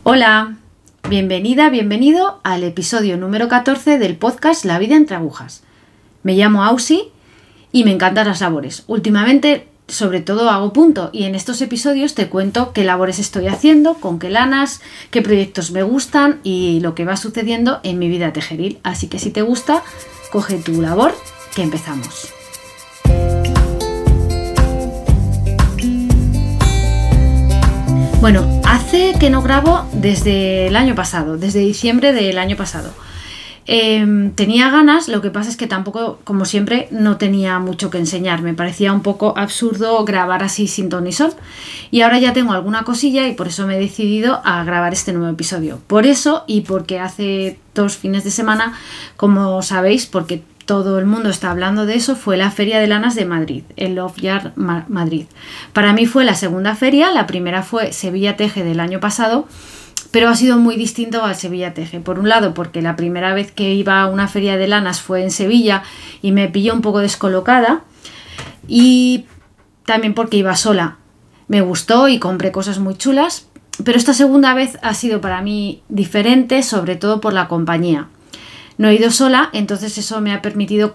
Hola, bienvenida, bienvenido al episodio número 14 del podcast La vida entre agujas. Me llamo Ausi y me encantan las labores. Últimamente, sobre todo, hago punto y en estos episodios te cuento qué labores estoy haciendo, con qué lanas, qué proyectos me gustan y lo que va sucediendo en mi vida tejeril. Así que si te gusta, coge tu labor, que empezamos. Bueno, hace que no grabo desde el año pasado, desde diciembre del año pasado. Tenía ganas, lo que pasa es que tampoco, como siempre, no tenía mucho que enseñar. Me parecía un poco absurdo grabar así sin ton ni son. Y ahora ya tengo alguna cosilla y por eso me he decidido a grabar este nuevo episodio. Por eso y porque hace 2 fines de semana, como sabéis, porque todo el mundo está hablando de eso, fue la Feria de Lanas de Madrid, el Love Yard Madrid. Para mí fue la segunda feria, la primera fue Sevilla Teje del año pasado, pero ha sido muy distinto al Sevilla Teje. Por un lado, porque la primera vez que iba a una feria de lanas fue en Sevilla y me pilló un poco descolocada, y también porque iba sola. Me gustó y compré cosas muy chulas, pero esta segunda vez ha sido para mí diferente, sobre todo por la compañía. No he ido sola, entonces eso me ha permitido,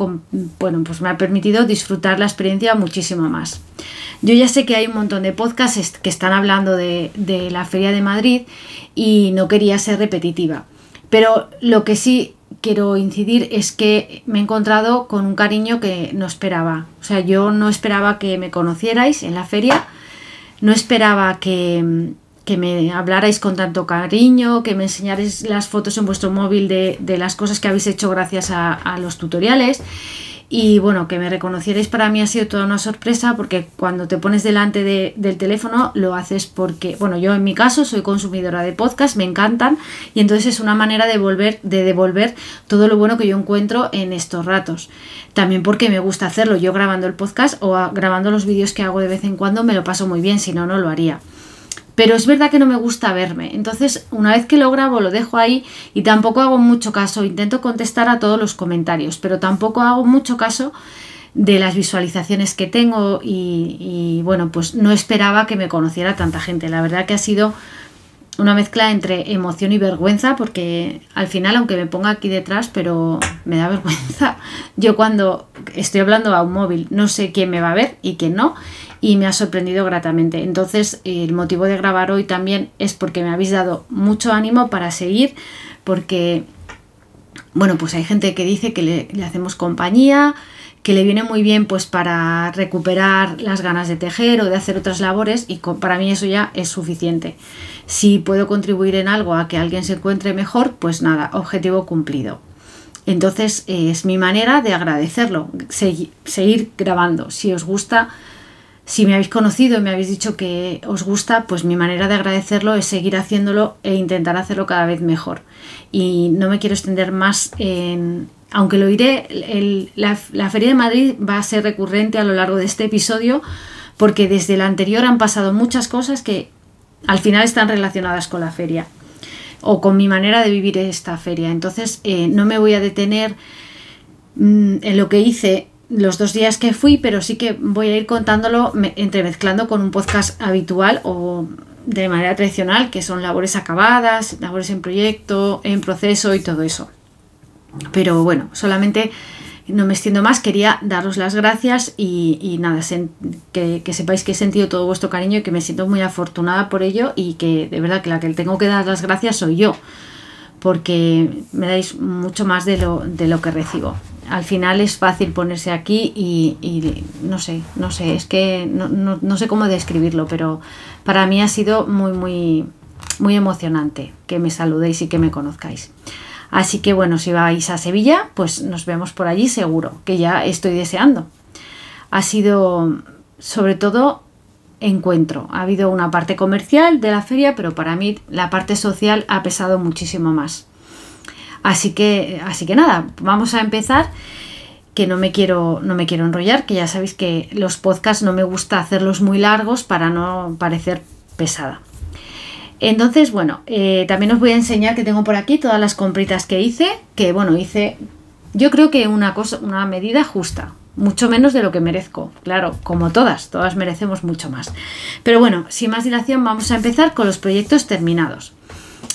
disfrutar la experiencia muchísimo más. Yo ya sé que hay un montón de podcasts que están hablando de la Feria de Madrid y no quería ser repetitiva. Pero lo que sí quiero incidir es que me he encontrado con un cariño que no esperaba. O sea, yo no esperaba que me conocierais en la feria, no esperaba que me hablarais con tanto cariño, que me enseñarais las fotos en vuestro móvil de las cosas que habéis hecho gracias a los tutoriales. Y bueno, que me reconocierais para mí ha sido toda una sorpresa, porque cuando te pones delante del teléfono lo haces porque, bueno, yo en mi caso soy consumidora de podcast, me encantan, y entonces es una manera de devolver todo lo bueno que yo encuentro en estos ratos. También porque me gusta hacerlo, yo grabando el podcast o grabando los vídeos que hago de vez en cuando me lo paso muy bien, si no, no lo haría. Pero es verdad que no me gusta verme, entonces una vez que lo grabo lo dejo ahí y tampoco hago mucho caso. Intento contestar a todos los comentarios, pero tampoco hago mucho caso de las visualizaciones que tengo y bueno, pues no esperaba que me conociera tanta gente. La verdad que ha sido una mezcla entre emoción y vergüenza, porque al final, aunque me ponga aquí detrás, pero me da vergüenza. Yo cuando estoy hablando a un móvil no sé quién me va a ver y quién no, y me ha sorprendido gratamente. Entonces el motivo de grabar hoy también es porque me habéis dado mucho ánimo para seguir, porque bueno, pues hay gente que dice que le hacemos compañía, que le viene muy bien pues para recuperar las ganas de tejer o de hacer otras labores, y para mí eso ya es suficiente. Si puedo contribuir en algo a que alguien se encuentre mejor, pues nada, objetivo cumplido. Entonces es mi manera de agradecerlo, seguir grabando. Si os gusta, si me habéis conocido y me habéis dicho que os gusta, pues mi manera de agradecerlo es seguir haciéndolo e intentar hacerlo cada vez mejor. Y no me quiero extender más aunque lo iré, la Feria de Madrid va a ser recurrente a lo largo de este episodio, porque desde la anterior han pasado muchas cosas que al final están relacionadas con la feria o con mi manera de vivir esta feria. Entonces no me voy a detener en lo que hice los 2 días que fui, pero sí que voy a ir contándolo entremezclando con un podcast habitual o de manera tradicional, que son labores acabadas, labores en proyecto, en proceso y todo eso. Pero bueno, solamente no me extiendo más, quería daros las gracias y nada, que sepáis que he sentido todo vuestro cariño y que me siento muy afortunada por ello, y que de verdad que la que tengo que dar las gracias soy yo, porque me dais mucho más de lo que recibo. Al final es fácil ponerse aquí y no sé, es que no sé cómo describirlo, pero para mí ha sido muy emocionante que me saludéis y que me conozcáis. Así que bueno, si vais a Sevilla, pues nos vemos por allí seguro, que ya estoy deseando. Ha sido sobre todo encuentro. Ha habido una parte comercial de la feria, pero para mí la parte social ha pesado muchísimo más. Así que nada, vamos a empezar, que no me quiero enrollar, que ya sabéis que los podcasts no me gusta hacerlos muy largos para no parecer pesada. Entonces, bueno, también os voy a enseñar que tengo por aquí todas las compritas que hice, hice yo creo que una medida justa, mucho menos de lo que merezco, claro, como todas merecemos mucho más. Pero bueno, sin más dilación vamos a empezar con los proyectos terminados.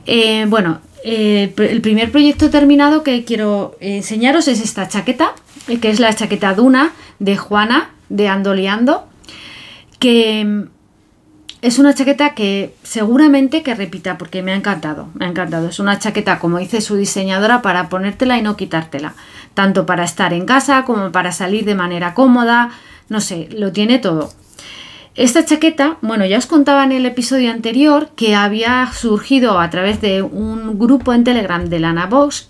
Bueno, el primer proyecto terminado que quiero enseñaros es esta chaqueta, que es la chaqueta Duna de Juana de Andoleando, que es una chaqueta que seguramente que repita porque me ha encantado, me ha encantado. Es una chaqueta, como dice su diseñadora, para ponértela y no quitártela, tanto para estar en casa como para salir de manera cómoda, no sé, lo tiene todo. Esta chaqueta, bueno, ya os contaba en el episodio anterior que había surgido a través de un grupo en Telegram de Lana Box,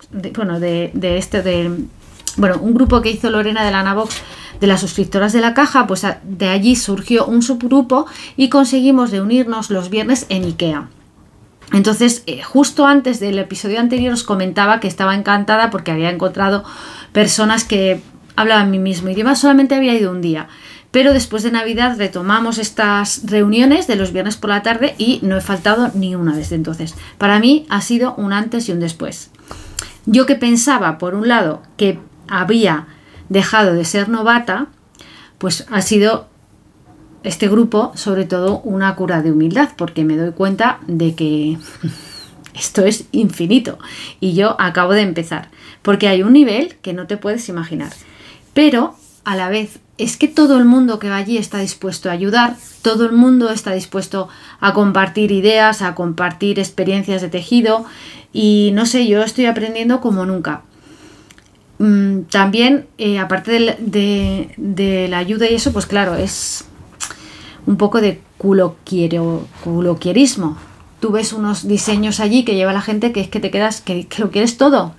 un grupo que hizo Lorena de Lana Box, de las suscriptoras de la caja, pues de allí surgió un subgrupo y conseguimos reunirnos los viernes en IKEA. Entonces, justo antes del episodio anterior os comentaba que estaba encantada porque había encontrado personas que hablaban mi mismo idioma, solamente había ido un día. Pero después de Navidad retomamos estas reuniones de los viernes por la tarde y no he faltado ni una desde entonces. Para mí ha sido un antes y un después. Yo que pensaba, por un lado, que había dejado de ser novata, pues ha sido este grupo sobre todo una cura de humildad, porque me doy cuenta de que esto es infinito y yo acabo de empezar, porque hay un nivel que no te puedes imaginar, pero a la vez es que todo el mundo que va allí está dispuesto a ayudar, todo el mundo está dispuesto a compartir ideas, a compartir experiencias de tejido y no sé, yo estoy aprendiendo como nunca. También, aparte de la ayuda y eso, pues claro, es un poco de culoquierismo. Tú ves unos diseños allí que lleva la gente que es que te quedas, que lo quieres todo,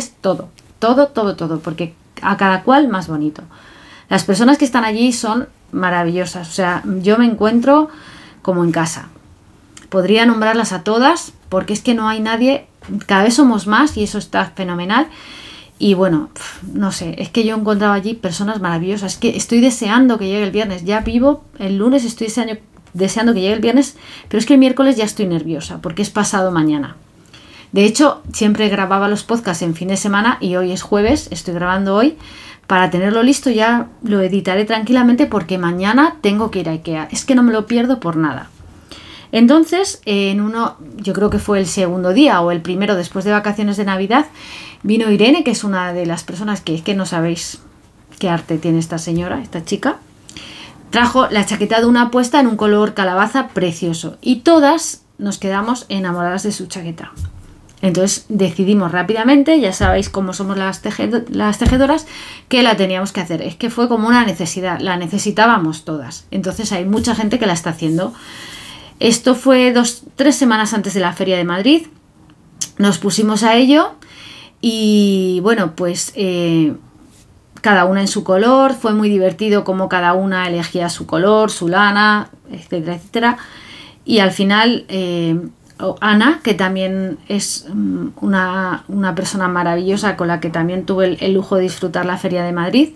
todo, porque a cada cual más bonito. Las personas que están allí son maravillosas, o sea, yo me encuentro como en casa. Podría nombrarlas a todas porque es que no hay nadie, cada vez somos más y eso está fenomenal. Y bueno, no sé, es que yo he encontrado allí personas maravillosas, es que estoy deseando que llegue el viernes, ya vivo el lunes, estoy deseando que llegue el viernes, pero es que el miércoles ya estoy nerviosa porque es pasado mañana. De hecho, siempre grababa los podcasts en fin de semana y hoy es jueves, estoy grabando hoy. Para tenerlo listo ya lo editaré tranquilamente porque mañana tengo que ir a IKEA. Es que no me lo pierdo por nada. Entonces, yo creo que fue el segundo día o el primero después de vacaciones de Navidad, vino Irene, que es una de las personas que es que no sabéis qué arte tiene esta señora, esta chica. Trajo la chaqueta de una puesta en un color calabaza precioso y todas nos quedamos enamoradas de su chaqueta. Entonces decidimos rápidamente, ya sabéis cómo somos las tejedoras, que la teníamos que hacer. Es que fue como una necesidad, la necesitábamos todas. Entonces hay mucha gente que la está haciendo. Esto fue 3 semanas antes de la Feria de Madrid. Nos pusimos a ello y bueno, pues cada una en su color. Fue muy divertido como cada una elegía su color, su lana, etcétera, etcétera. Y al final Ana, que también es una persona maravillosa con la que también tuve el lujo de disfrutar la Feria de Madrid,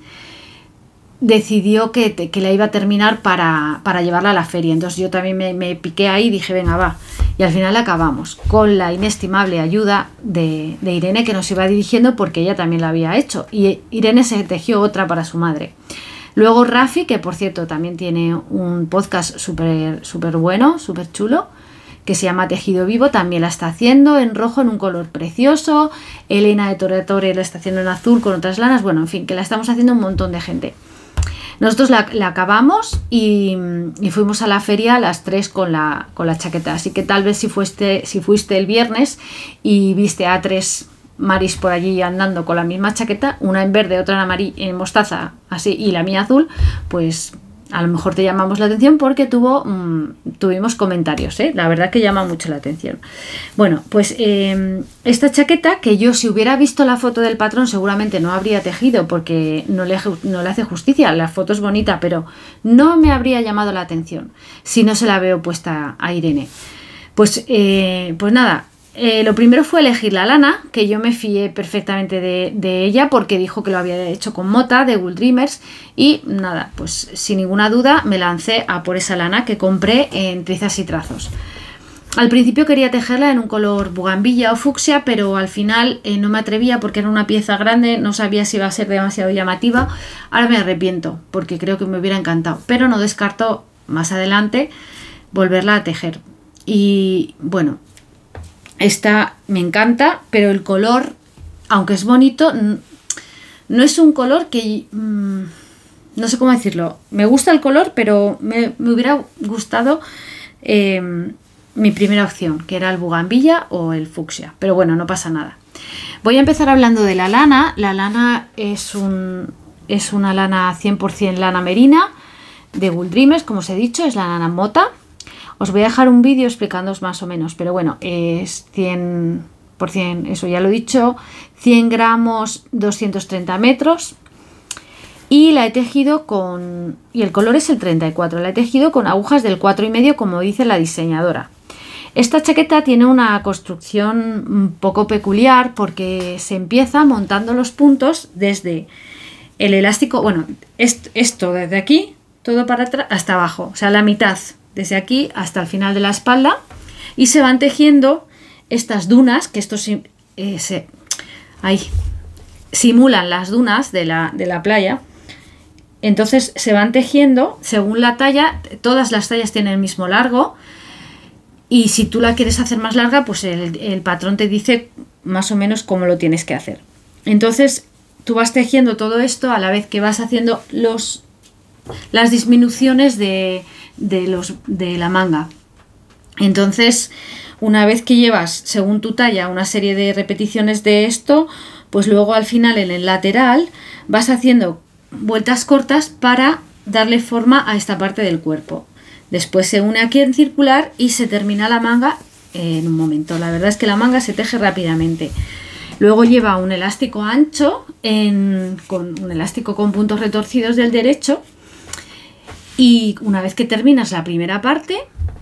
decidió que la iba a terminar para llevarla a la feria. Entonces yo también me piqué ahí y dije, venga, va. Y al final la acabamos con la inestimable ayuda de Irene, que nos iba dirigiendo porque ella también la había hecho. Y Irene se tejió otra para su madre. Luego Rafi, que por cierto también tiene un podcast súper bueno, súper chulo, que se llama Tejido Vivo, también la está haciendo en rojo en un color precioso. Elena de Torre lo está haciendo en azul con otras lanas. Bueno, en fin, que la estamos haciendo un montón de gente. Nosotros la acabamos y fuimos a la feria a las 3 con la chaqueta. Así que tal vez si fuiste el viernes y viste a 3 maris por allí andando con la misma chaqueta, una en verde, otra en mostaza, así, y la mía azul, pues a lo mejor te llamamos la atención porque tuvimos comentarios, ¿eh? La verdad que llama mucho la atención. Bueno, pues esta chaqueta, que yo si hubiera visto la foto del patrón seguramente no habría tejido porque no le hace justicia, la foto es bonita, pero no me habría llamado la atención si no se la veo puesta a Irene. Pues nada. Lo primero fue elegir la lana, que yo me fié perfectamente de ella porque dijo que lo había hecho con Mota de Wool Dreamers y nada, pues sin ninguna duda me lancé a por esa lana que compré en Trizas y Trazos. Al principio quería tejerla en un color bugambilla o fucsia, pero al final no me atrevía porque era una pieza grande, no sabía si iba a ser demasiado llamativa. Ahora me arrepiento porque creo que me hubiera encantado, pero no descarto más adelante volverla a tejer. Y bueno, Esta me encanta, pero el color, aunque es bonito, no es un color que... no sé cómo decirlo. Me gusta el color, pero me hubiera gustado mi primera opción, que era el bugambilla o el fucsia. Pero bueno, no pasa nada. Voy a empezar hablando de la lana. La lana es una lana 100% lana merina de Wool Dreamers, como os he dicho, es la lana mota. Os voy a dejar un vídeo explicándoos más o menos, pero bueno, es 100%, eso ya lo he dicho, 100 gramos, 230 metros. Y la he tejido con... y el color es el 34. La he tejido con agujas del 4,5, como dice la diseñadora. Esta chaqueta tiene una construcción un poco peculiar porque se empieza montando los puntos desde el elástico, bueno, esto desde aquí, todo para atrás hasta abajo, o sea, la mitad, desde aquí hasta el final de la espalda, y se van tejiendo estas dunas, que estos simulan las dunas de la playa. Entonces se van tejiendo según la talla, todas las tallas tienen el mismo largo, y si tú la quieres hacer más larga, pues el patrón te dice más o menos cómo lo tienes que hacer. Entonces tú vas tejiendo todo esto a la vez que vas haciendo las disminuciones de la manga. Entonces, una vez que llevas, según tu talla, una serie de repeticiones de esto, pues luego al final en el lateral vas haciendo vueltas cortas para darle forma a esta parte del cuerpo. Después se une aquí en circular y se termina la manga en un momento. La verdad es que la manga se teje rápidamente. Luego lleva un elástico ancho con un elástico con puntos retorcidos del derecho, y una vez que terminas la primera parte,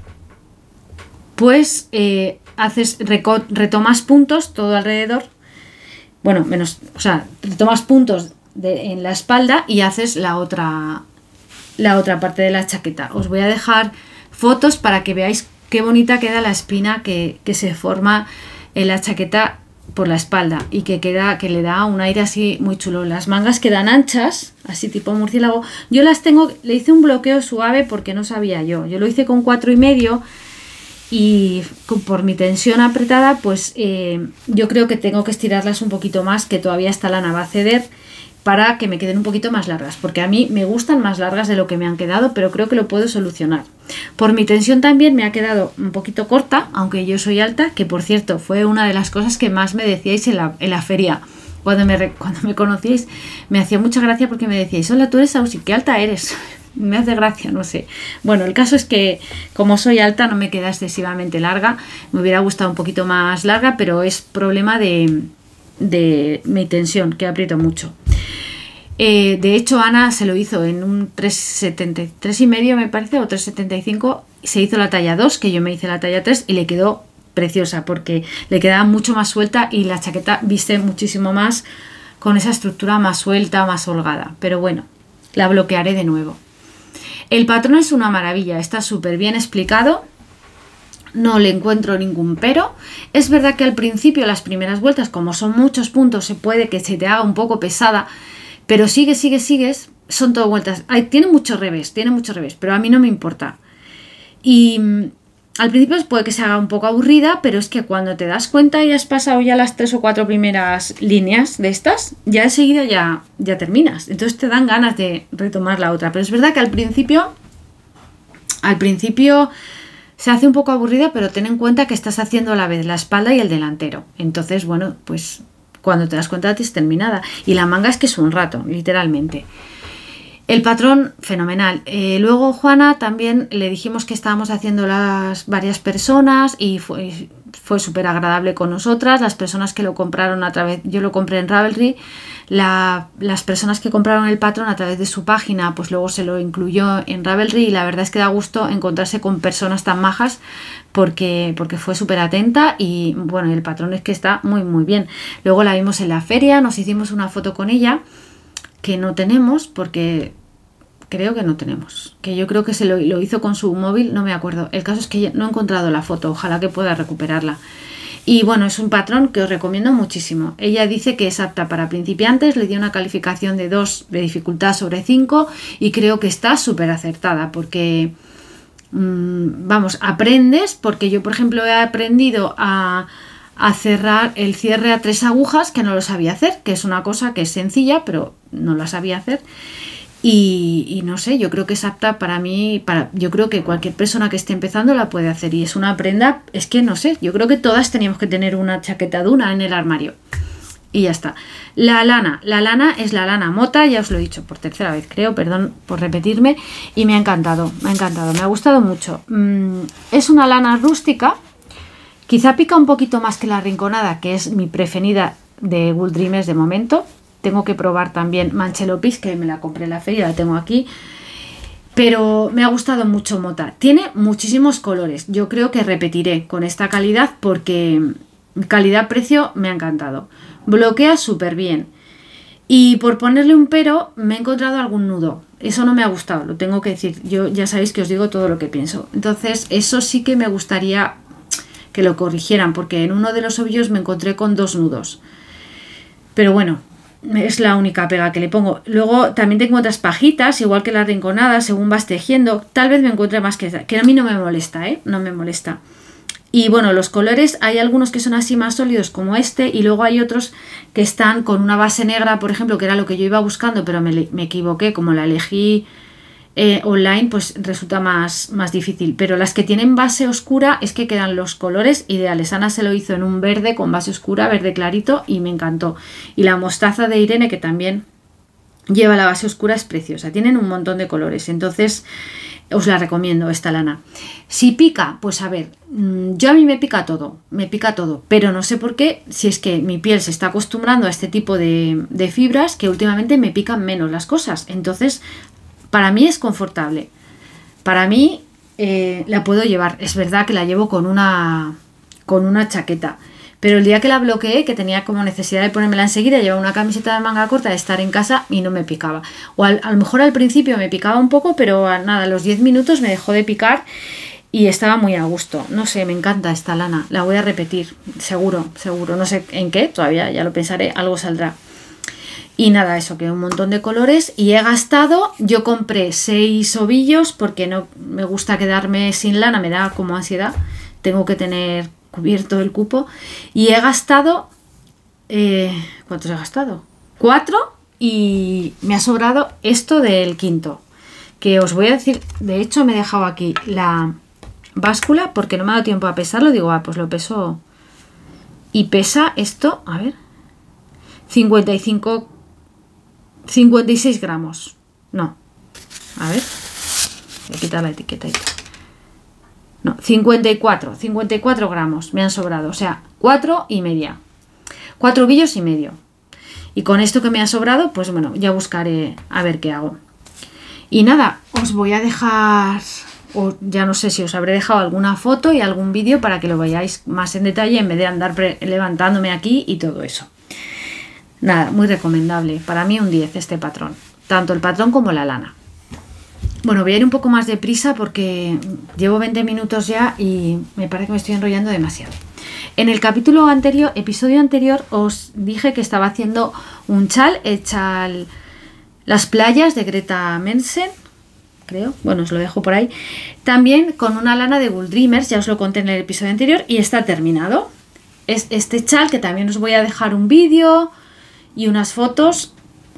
pues retomas puntos todo alrededor, bueno, menos, o sea, retomas puntos en la espalda y haces la otra parte de la chaqueta. Os voy a dejar fotos para que veáis qué bonita queda la espina que se forma en la chaqueta por la espalda y que le da un aire así muy chulo. Las mangas quedan anchas, así tipo murciélago. Yo le hice un bloqueo suave porque no sabía yo lo hice con 4,5, y por mi tensión apretada, pues yo creo que tengo que estirarlas un poquito más, que todavía esta lana va a ceder, para que me queden un poquito más largas, porque a mí me gustan más largas de lo que me han quedado, pero creo que lo puedo solucionar. Por mi tensión también me ha quedado un poquito corta, aunque yo soy alta, que por cierto fue una de las cosas que más me decíais en la feria. Cuando me conocíais, me hacía mucha gracia porque me decíais: hola, tú eres Ausi, ¿qué alta eres? Me hace gracia, no sé. Bueno, el caso es que como soy alta no me queda excesivamente larga, me hubiera gustado un poquito más larga, pero es problema de mi tensión, que aprieto mucho. De hecho, Ana se lo hizo en un 3,5 me parece, o 3,75, se hizo la talla 2, que yo me hice la talla 3, y le quedó preciosa porque le quedaba mucho más suelta y la chaqueta viste muchísimo más con esa estructura más suelta, más holgada. Pero bueno, la bloquearé de nuevo. El patrón es una maravilla, está súper bien explicado, no le encuentro ningún pero. Es verdad que al principio, las primeras vueltas, como son muchos puntos, se puede que se te haga un poco pesada, pero sigues, son todo vueltas. Tiene mucho revés, pero a mí no me importa. Y al principio puede que se haga un poco aburrida, pero es que cuando te das cuenta y has pasado ya las 3 o 4 primeras líneas de estas, ya enseguida ya terminas. Entonces te dan ganas de retomar la otra. Pero es verdad que al principio se hace un poco aburrida, pero ten en cuenta que estás haciendo a la vez la espalda y el delantero. Entonces, bueno, pues cuando te das cuenta tienes terminada. Y la manga es que es un rato, literalmente. El patrón, fenomenal. Luego Juana también le dijimos que estábamos haciendo varias personas y fue súper agradable con nosotras. Las personas que lo compraron a través, yo lo compré en Ravelry, las personas que compraron el patrón a través de su página, pues luego se lo incluyó en Ravelry, y la verdad es que da gusto encontrarse con personas tan majas porque fue súper atenta, y bueno, el patrón es que está muy muy bien. Luego la vimos en la feria, nos hicimos una foto con ella, que no tenemos, porque creo que no tenemos, que yo creo que se lo hizo con su móvil, no me acuerdo. El caso es que no he encontrado la foto, ojalá que pueda recuperarla. Y bueno, es un patrón que os recomiendo muchísimo. Ella dice que es apta para principiantes, le dio una calificación de 2 de dificultad sobre 5, y creo que está súper acertada porque vamos, aprendes, porque yo por ejemplo he aprendido a a cerrar el cierre a 3 agujas, que no lo sabía hacer, que es una cosa que es sencilla, pero no la sabía hacer. Y no sé, yo creo que es apta para mí, yo creo que cualquier persona que esté empezando la puede hacer, y es una prenda, es que no sé, yo creo que todas teníamos que tener una chaqueta duna en el armario. Y ya está. La lana es la lana mota, ya os lo he dicho por tercera vez, creo, perdón por repetirme, y me ha encantado, me ha gustado mucho. Es una lana rústica, quizá pica un poquito más que la rinconada, que es mi preferida de Wool Dreamers de momento. Tengo que probar también Manchelopis, que me la compré en la feria, la tengo aquí. Pero me ha gustado mucho mota. Tiene muchísimos colores. Yo creo que repetiré con esta calidad porque calidad-precio me ha encantado. Bloquea súper bien. Y por ponerle un pero, me he encontrado algún nudo. Eso no me ha gustado, lo tengo que decir. Yo ya sabéis que os digo todo lo que pienso. Entonces, eso sí que me gustaría que lo corrigieran, porque en uno de los ovillos me encontré con 2 nudos. Pero bueno, es la única pega que le pongo. Luego también te encuentras pajitas, igual que las rinconadas, según vas tejiendo. Tal vez me encuentre más que a mí no me molesta, no me molesta. Y bueno, los colores, hay algunos que son así más sólidos como este, y luego hay otros que están con una base negra, por ejemplo, que era lo que yo iba buscando, pero me equivoqué, como la elegí online, pues resulta más difícil. Pero las que tienen base oscura es que quedan los colores ideales. Ana se lo hizo en un verde con base oscura, verde clarito, y me encantó. Y la mostaza de Irene, que también lleva la base oscura, es preciosa. Tienen un montón de colores, entonces os la recomiendo esta lana. Si pica, pues a ver, yo a mí me pica todo, pero no sé por qué, si es que mi piel se está acostumbrando a este tipo de fibras, que últimamente me pican menos las cosas. Entonces, para mí es confortable. Para mí la puedo llevar. Es verdad que la llevo con una chaqueta. Pero el día que la bloqueé, que tenía como necesidad de ponérmela enseguida, llevaba una camiseta de manga corta de estar en casa y no me picaba. O a lo mejor al principio me picaba un poco, pero nada, a los 10 minutos me dejó de picar y estaba muy a gusto. No sé, me encanta esta lana. La voy a repetir, seguro. No sé en qué, todavía ya lo pensaré, algo saldrá. Y nada, eso, que un montón de colores. Y he gastado, yo compré 6 ovillos porque no me gusta quedarme sin lana, me da como ansiedad. Tengo que tener cubierto el cupo. Y he gastado, ¿cuántos he gastado? 4, y me ha sobrado esto del quinto. Que os voy a decir, de hecho me he dejado aquí la báscula porque no me ha dado tiempo a pesarlo. Digo, pues lo peso. Y pesa esto, a ver, 56 gramos. No, a ver, voy a quitar la etiqueta y todo. No, 54 gramos me han sobrado, o sea, 4 y media. 4 ovillos y medio. Y con esto que me ha sobrado, pues bueno, ya buscaré a ver qué hago. Y nada, os voy a dejar, o ya no sé si os habré dejado alguna foto y algún vídeo para que lo veáis más en detalle en vez de andar levantándome aquí y todo eso. Nada, muy recomendable. Para mí un 10 este patrón. Tanto el patrón como la lana. Bueno, voy a ir un poco más deprisa porque llevo 20 minutos ya y me parece que me estoy enrollando demasiado. En el episodio anterior, os dije que estaba haciendo un chal, el chal Las playas de Greta Mensen, creo. Bueno, os lo dejo por ahí. También con una lana de Wool Dreamers, ya os lo conté en el episodio anterior y está terminado. Es este chal que también os voy a dejar un vídeo y unas fotos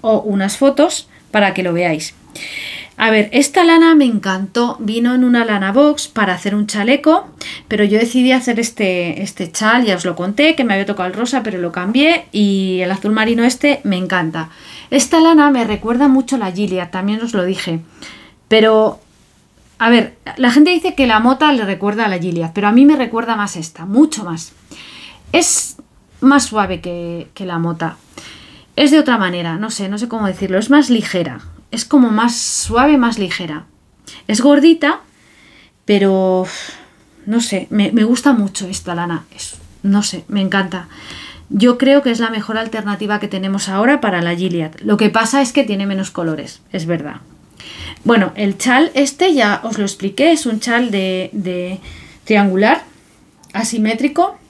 para que lo veáis. A ver, esta lana me encantó, vino en una lana box para hacer un chaleco, pero yo decidí hacer este chal, ya os lo conté, que me había tocado el rosa, pero lo cambié y el azul marino me encanta. Esta lana me recuerda mucho a la Gilead, también os lo dije, pero a ver, la gente dice que la mota le recuerda a la Gilead, pero a mí me recuerda más esta, mucho más. Es más suave que la mota. Es de otra manera, no sé cómo decirlo, es más ligera, es como más suave, más ligera. Es gordita, pero no sé, me gusta mucho esta lana, no sé, me encanta. Yo creo que es la mejor alternativa que tenemos ahora para la Gilead. Lo que pasa es que tiene menos colores, es verdad. Bueno, el chal ya os lo expliqué, es un chal de triangular, asimétrico,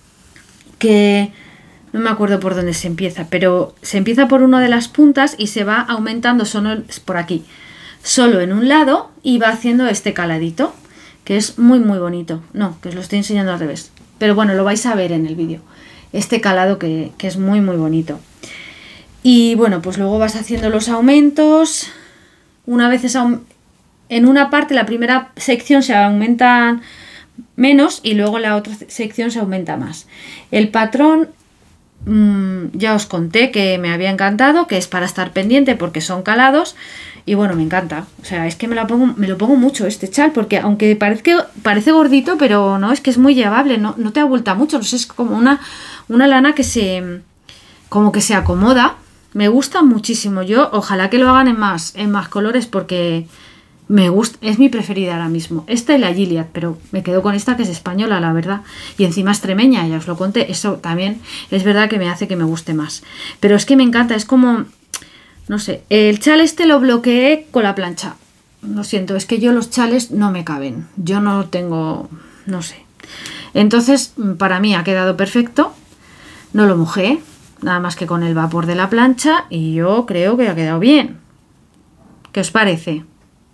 que no me acuerdo por dónde se empieza, pero se empieza por una de las puntas y se va aumentando solo por aquí, solo en un lado, y va haciendo este caladito, que es muy muy bonito. No, que os lo estoy enseñando al revés. pero bueno, lo vais a ver en el vídeo. Este calado que es muy muy bonito. Y bueno, pues luego vas haciendo los aumentos. Una vez en una parte, la primera sección se aumenta menos y luego la otra sección se aumenta más. El patrón, ya os conté que me había encantado, que es para estar pendiente porque son calados. Y bueno, me encanta. O sea, es que me lo pongo mucho este chal, porque aunque parece gordito, pero no, es que es muy llevable, no te abulta mucho. No sé, es como una lana que como que se acomoda. Me gusta muchísimo. Yo ojalá que lo hagan en más colores, porque me gusta, es mi preferida ahora mismo. Esta y la Gilead, pero me quedo con esta, que es española, la verdad. Y encima extremeña, ya os lo conté. Eso también es verdad que me hace que me guste más. Pero es que me encanta, es como... No sé, el chal este lo bloqueé con la plancha. Lo siento, es que yo los chales no me caben. Yo no tengo... no sé. Entonces, para mí ha quedado perfecto. No lo mojé, nada más que con el vapor de la plancha, y yo creo que ha quedado bien. ¿Qué os parece?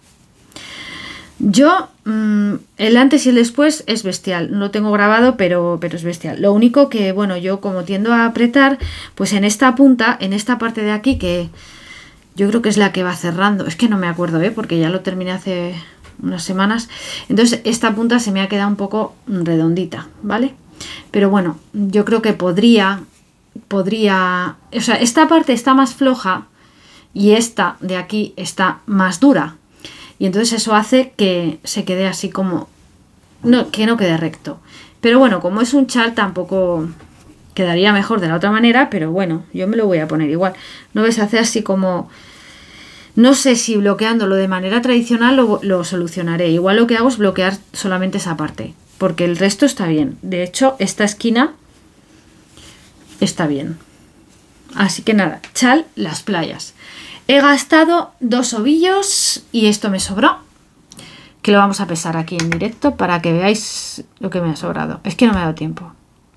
Yo, el antes y el después es bestial. No lo tengo grabado, pero es bestial. Lo único que, bueno, yo como tiendo a apretar, pues en esta punta, en esta parte de aquí, que yo creo que es la que va cerrando. Es que no me acuerdo, porque ya lo terminé hace unas semanas. Entonces esta punta se me ha quedado un poco redondita, ¿vale? Pero bueno, yo creo que podría... O sea, esta parte está más floja y esta de aquí está más dura. Y entonces eso hace que se quede así como... que no quede recto. Pero bueno, como es un chal, tampoco quedaría mejor de la otra manera, pero bueno, yo me lo voy a poner igual. ¿No ves? Hace así como... No sé si bloqueándolo de manera tradicional lo solucionaré. Igual lo que hago es bloquear solamente esa parte, porque el resto está bien. De hecho, esta esquina está bien. Así que nada, chal, las playas. He gastado 2 ovillos y esto me sobró, que lo vamos a pesar aquí en directo para que veáis lo que me ha sobrado. Es que no me ha dado tiempo.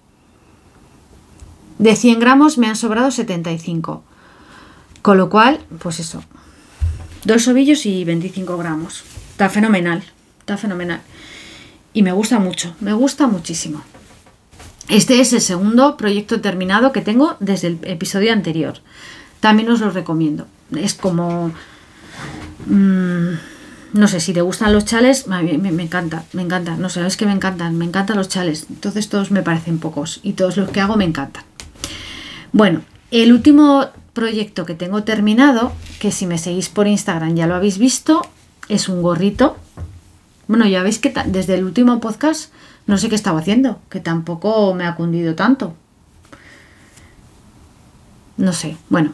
De 100 gramos me han sobrado 75. Con lo cual, pues eso, 2 ovillos y 25 gramos. Está fenomenal, está fenomenal. Y me gusta mucho, me gusta muchísimo. Este es el segundo proyecto terminado que tengo desde el episodio anterior. También os lo recomiendo. Es como... no sé, si te gustan los chales, me encanta, me encanta. No sé, es que me encantan los chales. Entonces todos me parecen pocos y todos los que hago me encantan. Bueno, el último proyecto que tengo terminado, que si me seguís por Instagram ya lo habéis visto, es un gorrito. Bueno, ya veis que desde el último podcast no sé qué estaba haciendo, que tampoco me ha cundido tanto. No sé, bueno.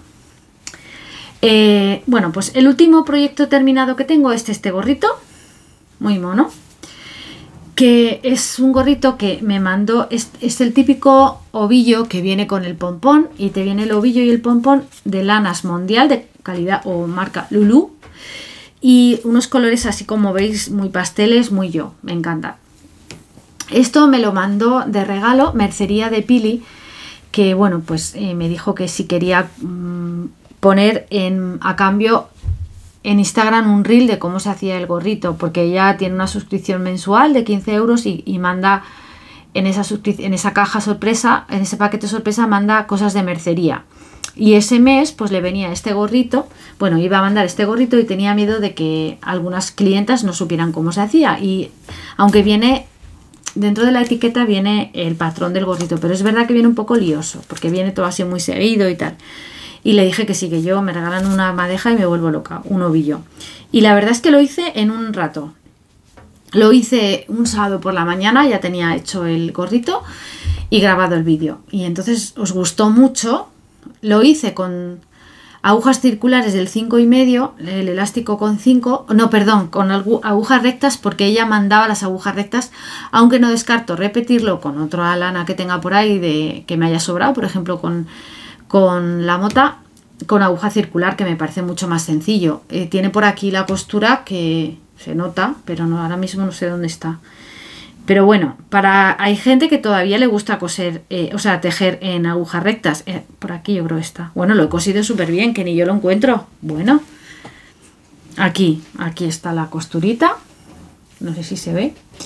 Bueno, pues el último proyecto terminado que tengo es este gorrito, muy mono, que es un gorrito que me mandó, es el típico ovillo que viene con el pompón, y te viene el ovillo y el pompón de lanas Mondial, de calidad o marca Lulu, y unos colores así como veis muy pasteles, muy yo, me encanta. Esto me lo mandó de regalo Mercería de Pili, que bueno, pues me dijo que si quería poner a cambio en Instagram un reel de cómo se hacía el gorrito, porque ella tiene una suscripción mensual de 15 euros y manda en esa caja sorpresa, en ese paquete sorpresa, manda cosas de mercería. Y ese mes pues le venía este gorrito, bueno, iba a mandar este gorrito y tenía miedo de que algunas clientas no supieran cómo se hacía. Y aunque viene, dentro de la etiqueta viene el patrón del gorrito, pero es verdad que viene un poco lioso, porque viene todo así muy seguido y tal. Y le dije que sí, que yo me regalan una madeja y me vuelvo loca, un ovillo. Y la verdad es que lo hice en un rato. Lo hice un sábado por la mañana, ya tenía hecho el gorrito y grabado el vídeo. Y entonces os gustó mucho. Lo hice con agujas circulares del 5,5, el elástico con 5, no, perdón, con agujas rectas, porque ella mandaba las agujas rectas, aunque no descarto repetirlo con otra lana que tenga por ahí que me haya sobrado, por ejemplo con la mota, con aguja circular, que me parece mucho más sencillo. Tiene por aquí la costura que se nota, pero no, ahora mismo no sé dónde está. Pero bueno, hay gente que todavía le gusta coser, o sea, tejer en agujas rectas. Por aquí yo creo que está. Bueno, lo he cosido súper bien, que ni yo lo encuentro. Bueno, aquí está la costurita. No sé si se ve.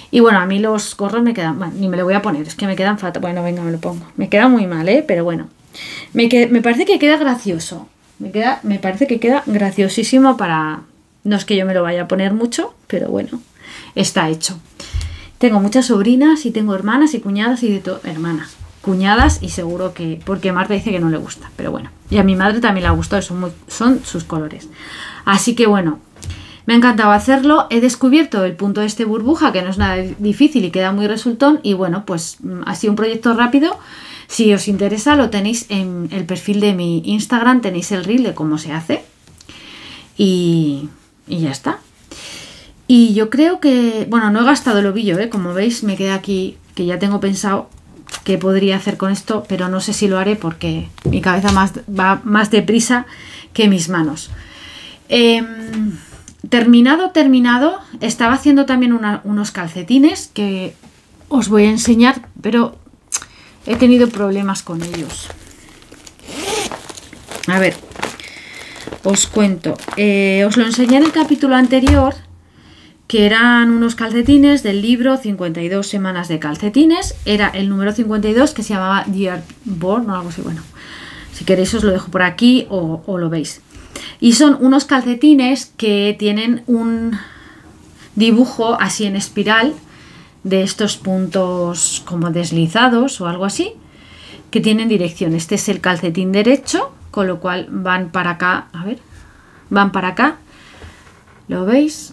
Y bueno, a mí los gorros me quedan, bueno, ni me lo voy a poner, es que me quedan fatal. Bueno, venga, me lo pongo. Me queda muy mal, pero bueno. Me parece que queda gracioso. Me parece que queda graciosísimo para... No es que yo me lo vaya a poner mucho, pero bueno, está hecho. Tengo muchas sobrinas y tengo hermanas y cuñadas y de todo. Hermanas, cuñadas y seguro que... Porque Marta dice que no le gusta, pero bueno. Y a mi madre también le ha gustado, son sus colores. Así que bueno, me ha encantado hacerlo. He descubierto el punto de este burbuja, que no es nada difícil y queda muy resultón. Y bueno, pues ha sido un proyecto rápido. Si os interesa, lo tenéis en el perfil de mi Instagram, tenéis el reel de cómo se hace. Y ya está. Y yo creo que, bueno, no he gastado el ovillo, como veis, me queda aquí, que ya tengo pensado qué podría hacer con esto, pero no sé si lo haré porque mi cabeza va más deprisa que mis manos. Terminado, estaba haciendo también unos calcetines que os voy a enseñar, pero he tenido problemas con ellos. A ver, os cuento. Os lo enseñé en el capítulo anterior, que eran unos calcetines del libro 52 semanas de calcetines. Era el número 52, que se llamaba Dearborn o algo así. Bueno, si queréis os lo dejo por aquí o lo veis. Y son unos calcetines que tienen un dibujo así en espiral de estos puntos como deslizados o algo así, que tienen dirección. Este es el calcetín derecho, con lo cual van para acá. A ver, van para acá. ¿Lo veis?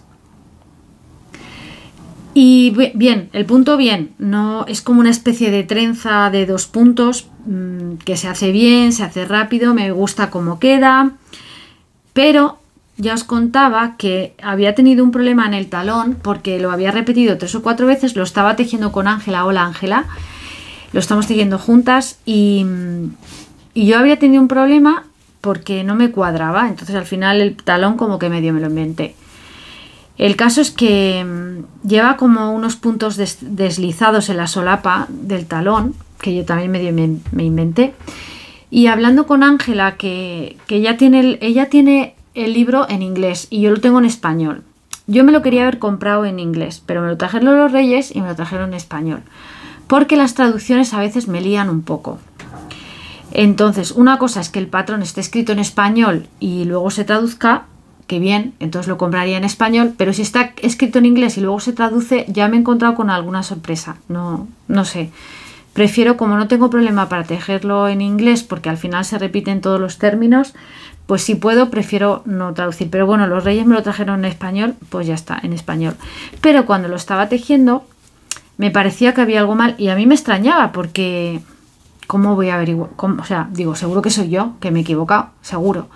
Y bien, el punto bien, no es como una especie de trenza de 2 puntos que se hace bien, se hace rápido, me gusta cómo queda, pero ya os contaba que había tenido un problema en el talón porque lo había repetido 3 o 4 veces, lo estaba tejiendo con Ángela. Hola Ángela, lo estamos tejiendo juntas y yo había tenido un problema porque no me cuadraba, entonces al final el talón como que medio me lo inventé. El caso es que lleva como unos puntos deslizados en la solapa del talón, que yo también medio me inventé. Y hablando con Ángela, que ella tiene el libro en inglés y yo lo tengo en español. Yo me lo quería haber comprado en inglés, pero me lo trajeron los Reyes y me lo trajeron en español. Porque las traducciones a veces me lían un poco. Entonces, una cosa es que el patrón esté escrito en español y luego se traduzca, que bien, entonces lo compraría en español, pero si está escrito en inglés y luego se traduce, ya me he encontrado con alguna sorpresa. No sé. Prefiero, como no tengo problema para tejerlo en inglés, porque al final se repiten todos los términos, pues si puedo, prefiero no traducir. Pero bueno, los Reyes me lo trajeron en español, pues ya está, en español. Pero cuando lo estaba tejiendo, me parecía que había algo mal y a mí me extrañaba, porque ¿cómo voy a averiguar? O sea, digo, seguro que soy yo, que me he equivocado, seguro.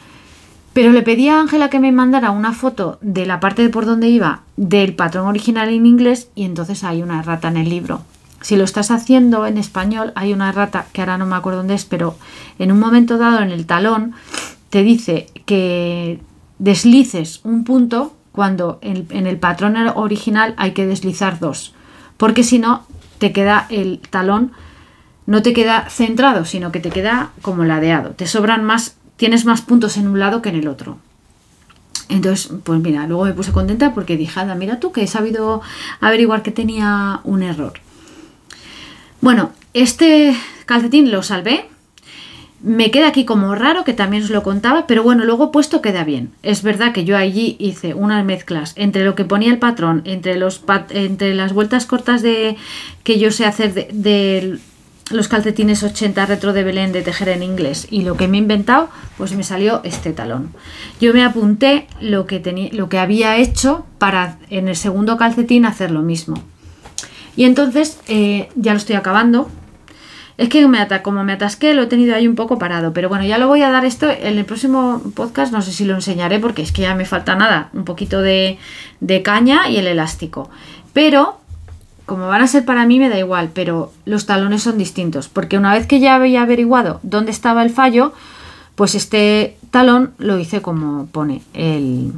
Pero le pedí a Ángela que me mandara una foto de la parte de por donde iba del patrón original en inglés y entonces hay una errata en el libro. Si lo estás haciendo en español hay una errata que ahora no me acuerdo dónde es, pero en un momento dado en el talón te dice que deslices un punto cuando en el patrón original hay que deslizar 2, porque si no te queda el talón, no te queda centrado, sino que te queda como ladeado, te sobran más. Tienes más puntos en un lado que en el otro. Entonces, pues mira, luego me puse contenta porque dije, anda, mira tú que he sabido averiguar que tenía un error. Bueno, este calcetín lo salvé. Me queda aquí como raro, que también os lo contaba, pero bueno, luego puesto queda bien. Es verdad que yo allí hice unas mezclas entre lo que ponía el patrón, entre las vueltas cortas que yo sé hacer de los calcetines 80 retro de Belén de tejer en inglés y lo que me he inventado, pues me salió este talón. Yo me apunté lo que había hecho para en el segundo calcetín hacer lo mismo. Y entonces ya lo estoy acabando. Es que como me atasqué, lo he tenido ahí un poco parado, pero bueno, ya lo voy a dar esto en el próximo podcast, no sé si lo enseñaré porque es que ya me falta nada, un poquito de caña y el elástico. Pero como van a ser para mí me da igual, pero los talones son distintos, porque una vez que ya había averiguado dónde estaba el fallo, pues este talón lo hice como pone el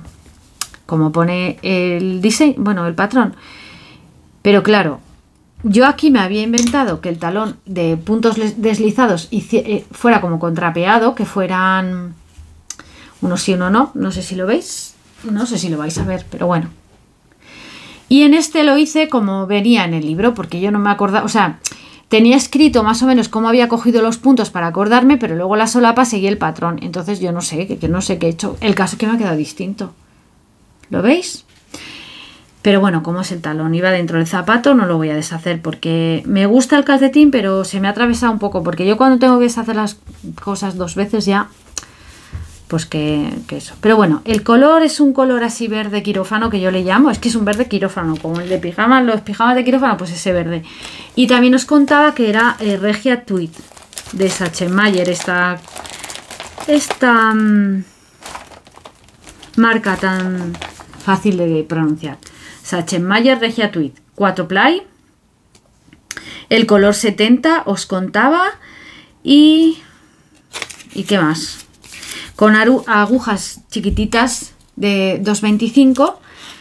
diseño, bueno, el patrón. Pero claro, yo aquí me había inventado que el talón de puntos deslizados fuera como contrapeado, que fueran uno sí, uno no, no sé si lo veis, no sé si lo vais a ver, pero bueno. Y en este lo hice como venía en el libro, porque yo no me acordaba, o sea, tenía escrito más o menos cómo había cogido los puntos para acordarme, pero luego la solapa seguía el patrón. Entonces yo no sé, que no sé qué he hecho. El caso es que me ha quedado distinto. ¿Lo veis? Pero bueno, como es el talón, iba dentro del zapato, no lo voy a deshacer porque me gusta el calcetín, pero se me ha atravesado un poco, porque yo cuando tengo que deshacer las cosas 2 veces ya, pues que eso. Pero bueno, el color es un color así verde quirófano que yo le llamo, es que es un verde quirófano, como el de pijamas, los pijamas de quirófano, pues ese verde. Y también os contaba que era Regia Tweed de Sachsenmayer, esta marca tan fácil de pronunciar. Sachsenmayer Regia Tweed, 4 ply, el color 70 os contaba y ¿qué más? Con agujas chiquititas de 2,25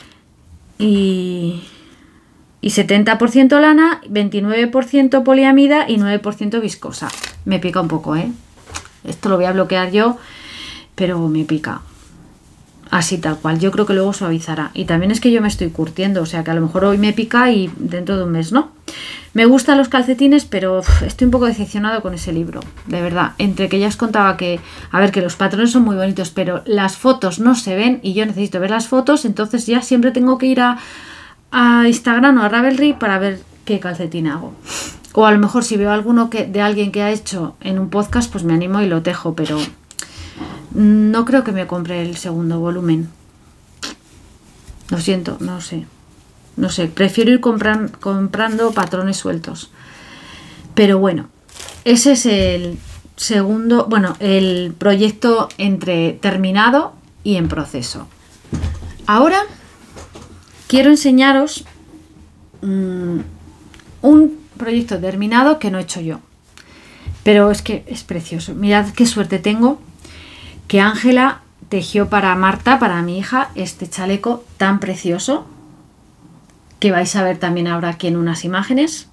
y 70% lana, 29% poliamida y 9% viscosa. Me pica un poco, ¿eh? Esto lo voy a bloquear yo, pero me pica. Así tal cual, yo creo que luego suavizará. Y también es que yo me estoy curtiendo, o sea que a lo mejor hoy me pica y dentro de un mes no. Me gustan los calcetines, pero estoy un poco decepcionado con ese libro, de verdad. Entre que ya os contaba que, a ver, que los patrones son muy bonitos, pero las fotos no se ven y yo necesito ver las fotos, entonces ya siempre tengo que ir a Instagram o a Ravelry para ver qué calcetín hago. O a lo mejor si veo alguno de alguien que ha hecho en un podcast, pues me animo y lo tejo, pero no creo que me compre el segundo volumen. Lo siento, no sé. No sé, prefiero ir comprando patrones sueltos. Pero bueno, ese es el segundo, bueno, el proyecto entre terminado y en proceso. Ahora quiero enseñaros un proyecto terminado que no he hecho yo. Pero es que es precioso. Mirad qué suerte tengo que Ángela tejió para Marta, para mi hija, este chaleco tan precioso, que vais a ver también ahora aquí en unas imágenes.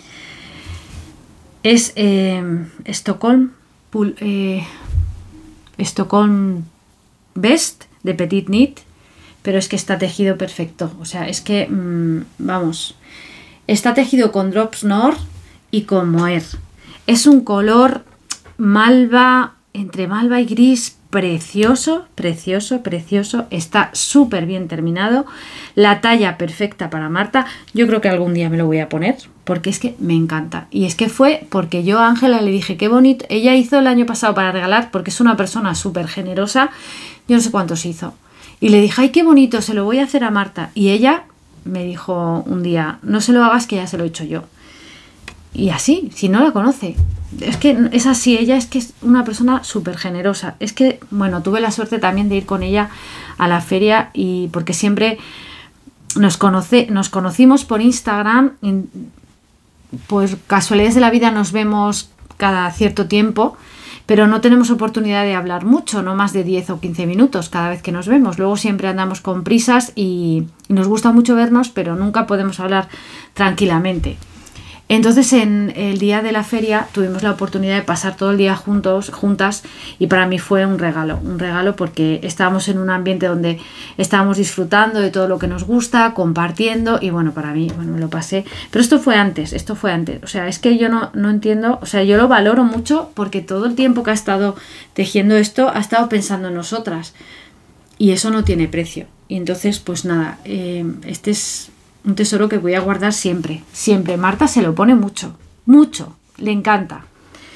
Es Stockholm Vest de Petit Knit, pero es que está tejido perfecto. O sea, es que, vamos, está tejido con Drops Nord y con Mohair. Es un color malva, entre malva y gris, precioso, precioso, precioso. Está súper bien terminado. La talla perfecta para Marta. Yo creo que algún día me lo voy a poner porque es que me encanta. Y es que fue porque yo a Ángela le dije qué bonito. Ella hizo el año pasado para regalar porque es una persona súper generosa. Yo no sé cuántos hizo. Y le dije, ay, qué bonito, se lo voy a hacer a Marta. Y ella me dijo un día, no se lo hagas que ya se lo he hecho yo. Y así, si no la conoce. Es que es así, ella es que es una persona súper generosa. Es que, bueno, tuve la suerte también de ir con ella a la feria y porque siempre nos conocimos por Instagram, pues casualidades de la vida nos vemos cada cierto tiempo, pero no tenemos oportunidad de hablar mucho, no más de 10 o 15 minutos cada vez que nos vemos. Luego siempre andamos con prisas y nos gusta mucho vernos, pero nunca podemos hablar tranquilamente. Entonces en el día de la feria tuvimos la oportunidad de pasar todo el día juntas y para mí fue un regalo porque estábamos en un ambiente donde estábamos disfrutando de todo lo que nos gusta, compartiendo y bueno, para mí, bueno, me lo pasé. Pero esto fue antes, o sea, es que yo no entiendo, o sea, yo lo valoro mucho porque todo el tiempo que ha estado tejiendo esto ha estado pensando en nosotras y eso no tiene precio. Y entonces, pues nada, este es un tesoro que voy a guardar siempre, siempre. Marta se lo pone mucho, mucho, le encanta.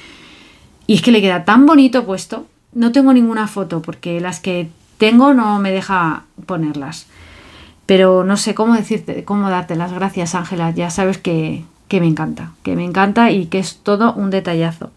Y es que le queda tan bonito puesto. No tengo ninguna foto porque las que tengo no me deja ponerlas. Pero no sé cómo decirte, cómo darte las gracias, Ángela. Ya sabes que me encanta y que es todo un detallazo.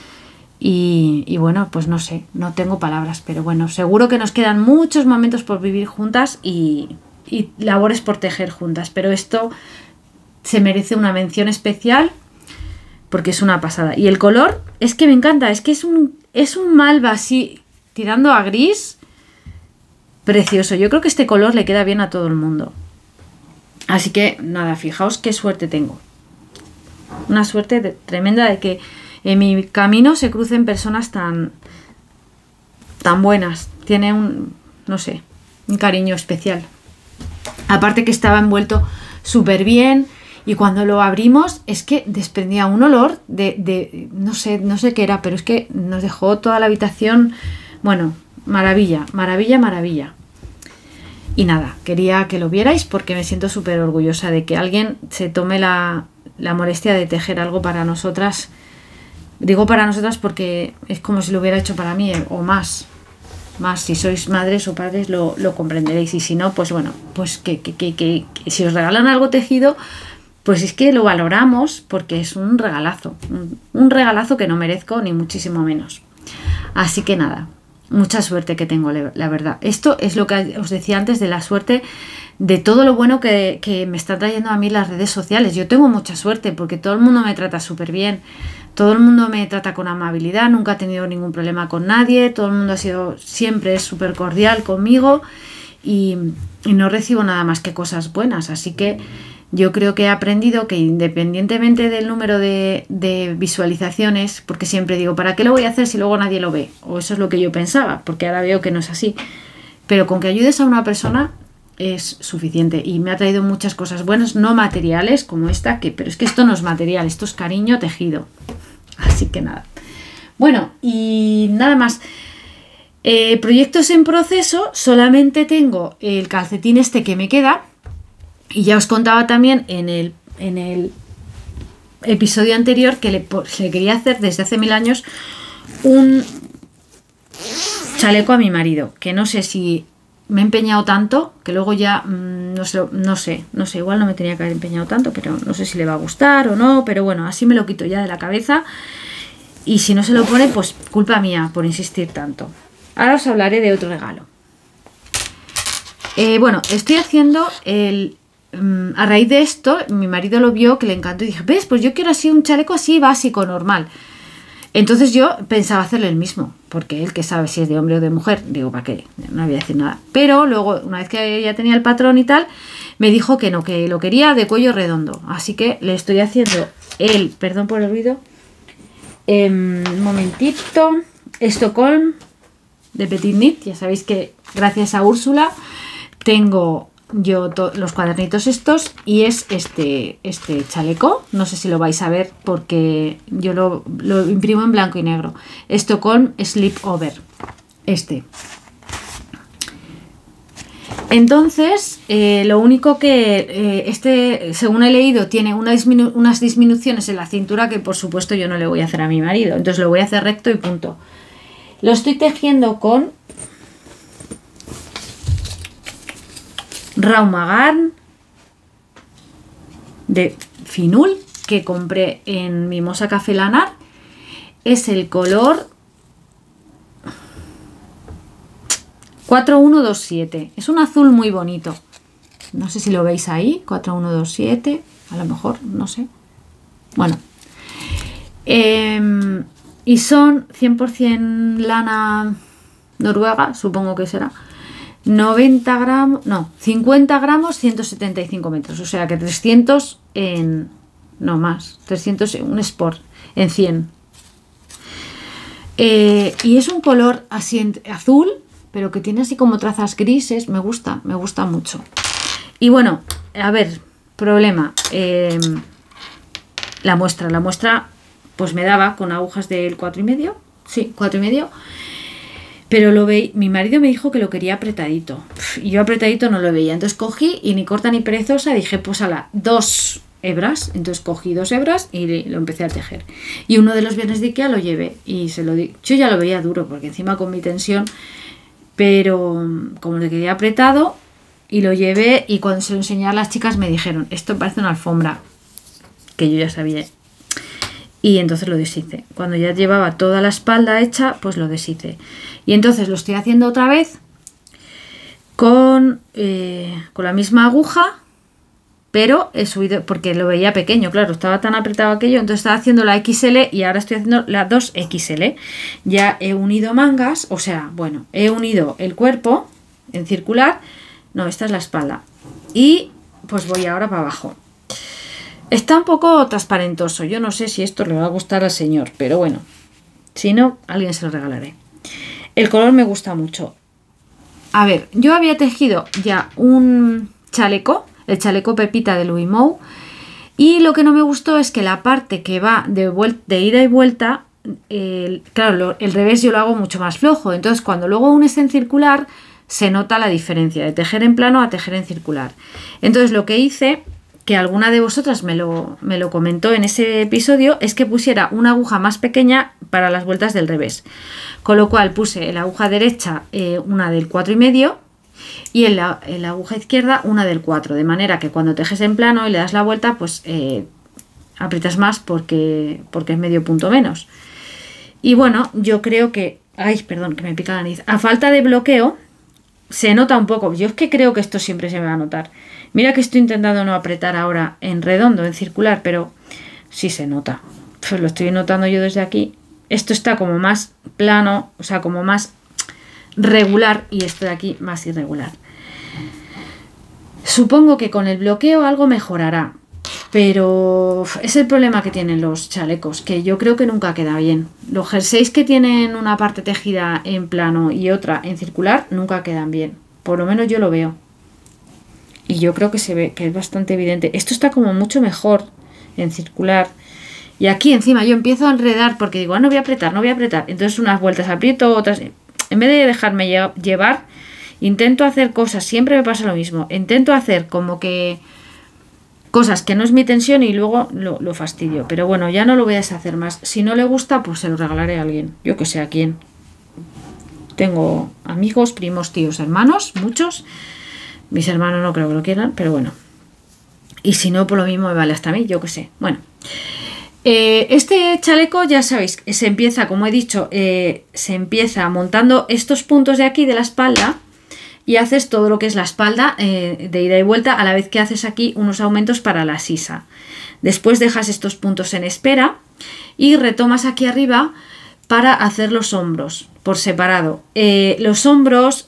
Y bueno, pues no sé, no tengo palabras, pero bueno, seguro que nos quedan muchos momentos por vivir juntas y labores por tejer juntas, pero esto se merece una mención especial porque es una pasada. Y el color es que me encanta, es que es un malva así tirando a gris precioso. Yo creo que este color le queda bien a todo el mundo. Así que nada, fijaos qué suerte tengo. Una suerte tremenda de que en mi camino se crucen personas tan buenas. Tiene no sé, un cariño especial. Aparte que estaba envuelto súper bien y cuando lo abrimos es que desprendía un olor no sé qué era, pero es que nos dejó toda la habitación, bueno, maravilla, maravilla, maravilla. Y nada, quería que lo vierais porque me siento súper orgullosa de que alguien se tome la molestia de tejer algo para nosotras. Digo para nosotras porque es como si lo hubiera hecho para mí o más. Si sois madres o padres lo comprenderéis. Y si no, pues bueno, pues que si os regalan algo tejido, pues es que lo valoramos porque es un regalazo. Un regalazo que no merezco ni muchísimo menos. Así que nada. Mucha suerte que tengo, la verdad. Esto es lo que os decía antes de la suerte, de todo lo bueno que me está trayendo a mí las redes sociales. Yo tengo mucha suerte porque todo el mundo me trata súper bien, todo el mundo me trata con amabilidad, nunca he tenido ningún problema con nadie, todo el mundo ha sido siempre súper cordial conmigo y no recibo nada más que cosas buenas. Así que yo creo que he aprendido que independientemente del número de visualizaciones, porque siempre digo, ¿para qué lo voy a hacer si luego nadie lo ve? O eso es lo que yo pensaba, porque ahora veo que no es así. Pero con que ayudes a una persona es suficiente y me ha traído muchas cosas buenas, no materiales como esta, pero es que esto no es material, esto es cariño tejido. Así que nada. Bueno, y nada más. Proyectos en proceso, solamente tengo el calcetín este que me queda. Y ya os contaba también en el episodio anterior que le quería hacer desde hace 1000 años un chaleco a mi marido, que no sé si me he empeñado tanto, que luego ya no sé, igual no me tenía que haber empeñado tanto, pero no sé si le va a gustar o no, pero bueno, así me lo quito ya de la cabeza y si no se lo pone, pues culpa mía por insistir tanto. Ahora os hablaré de otro regalo. Bueno, estoy haciendo a raíz de esto, mi marido lo vio, que le encantó y dije, ¿ves? Pues yo quiero así un chaleco así básico, normal. Entonces yo pensaba hacerle el mismo, porque él que sabe si es de hombre o de mujer, digo, ¿para qué? No voy a decir nada. Pero luego, una vez que ya tenía el patrón y tal, me dijo que no, que lo quería de cuello redondo. Así que le estoy haciendo perdón por el ruido, un momentito, Stockholm de Petit Knit. Ya sabéis que gracias a Úrsula tengo yo los cuadernitos estos y es este chaleco. No sé si lo vais a ver porque yo lo imprimo en blanco y negro. Stockholm Sleepover. Entonces, lo único que según he leído, tiene unas disminuciones en la cintura que por supuesto yo no le voy a hacer a mi marido. Entonces lo voy a hacer recto y punto. Lo estoy tejiendo con Raumagarn de Finul, que compré en Mimosa Café Lanar. Es el color 4127. Es un azul muy bonito. No sé si lo veis ahí, 4127, a lo mejor, no sé. Bueno. Y son 100% lana noruega, supongo que será. 90 gramos, no, 50 gramos, 175 metros, o sea que 300 no más, 300 un sport en 100. Y es un color así azul, pero que tiene así como trazas grises, me gusta mucho. Y bueno, a ver, problema, la muestra pues me daba con agujas del 4,5, sí, 4,5. Pero mi marido me dijo que lo quería apretadito. Y yo apretadito no lo veía. Entonces cogí y ni corta ni perezosa dije, pues ala, 2 hebras. Entonces cogí 2 hebras y lo empecé a tejer. Y uno de los viernes de Ikea lo llevé y se lo di. Yo ya lo veía duro porque encima con mi tensión, pero como le quería apretado y lo llevé y cuando se lo enseñé a las chicas me dijeron, esto parece una alfombra, que yo ya sabía. Y entonces lo deshice. Cuando ya llevaba toda la espalda hecha, pues lo deshice. Y entonces lo estoy haciendo otra vez con la misma aguja, pero he subido, porque lo veía pequeño, claro, estaba tan apretado aquello, entonces estaba haciendo la XL y ahora estoy haciendo la 2XL. Ya he unido mangas, o sea, bueno, he unido el cuerpo en circular, no, esta es la espalda. Y pues voy ahora para abajo. Está un poco transparentoso. Yo no sé si esto le va a gustar al señor, pero bueno, si no, a alguien se lo regalaré. El color me gusta mucho. A ver, yo había tejido ya un chaleco, el chaleco Pepita de Louis Mou. Y lo que no me gustó es que la parte que va de ida y vuelta, claro, el revés yo lo hago mucho más flojo. Entonces cuando luego unes en circular se nota la diferencia de tejer en plano a tejer en circular. Entonces lo que hice, que alguna de vosotras me lo comentó en ese episodio, es que pusiera una aguja más pequeña para las vueltas del revés. Con lo cual puse en la aguja derecha una del 4,5 y en la aguja izquierda una del 4, de manera que cuando tejes en plano y le das la vuelta, pues aprietas más porque es medio punto menos. Y bueno, yo creo que... Ay, perdón, que me pica la nariz. A falta de bloqueo, se nota un poco. Yo es que creo que esto siempre se me va a notar. Mira que estoy intentando no apretar ahora en redondo, en circular, pero sí se nota. Pues lo estoy notando yo desde aquí. Esto está como más plano, o sea, como más regular, y esto de aquí más irregular. Supongo que con el bloqueo algo mejorará, pero es el problema que tienen los chalecos, que yo creo que nunca queda bien. Los jerseys que tienen una parte tejida en plano y otra en circular nunca quedan bien, por lo menos yo lo veo. Y yo creo que se ve, que es bastante evidente. Esto está como mucho mejor en circular. Y aquí encima yo empiezo a enredar porque digo, no voy a apretar, no voy a apretar. Entonces unas vueltas aprieto, otras... En vez de dejarme llevar, intento hacer cosas, siempre me pasa lo mismo. Intento hacer como que cosas que no es mi tensión y luego lo fastidio. Pero bueno, ya no lo voy a deshacer más. Si no le gusta, pues se lo regalaré a alguien. Yo que sé a quién. Tengo amigos, primos, tíos, hermanos, muchos. Mis hermanos no creo que lo quieran, pero bueno. Y si no, por lo mismo me vale hasta a mí, yo que sé. Bueno. Este chaleco, ya sabéis, se empieza, como he dicho, se empieza montando estos puntos de aquí de la espalda y haces todo lo que es la espalda de ida y vuelta a la vez que haces aquí unos aumentos para la sisa. Después dejas estos puntos en espera y retomas aquí arriba para hacer los hombros por separado. Los hombros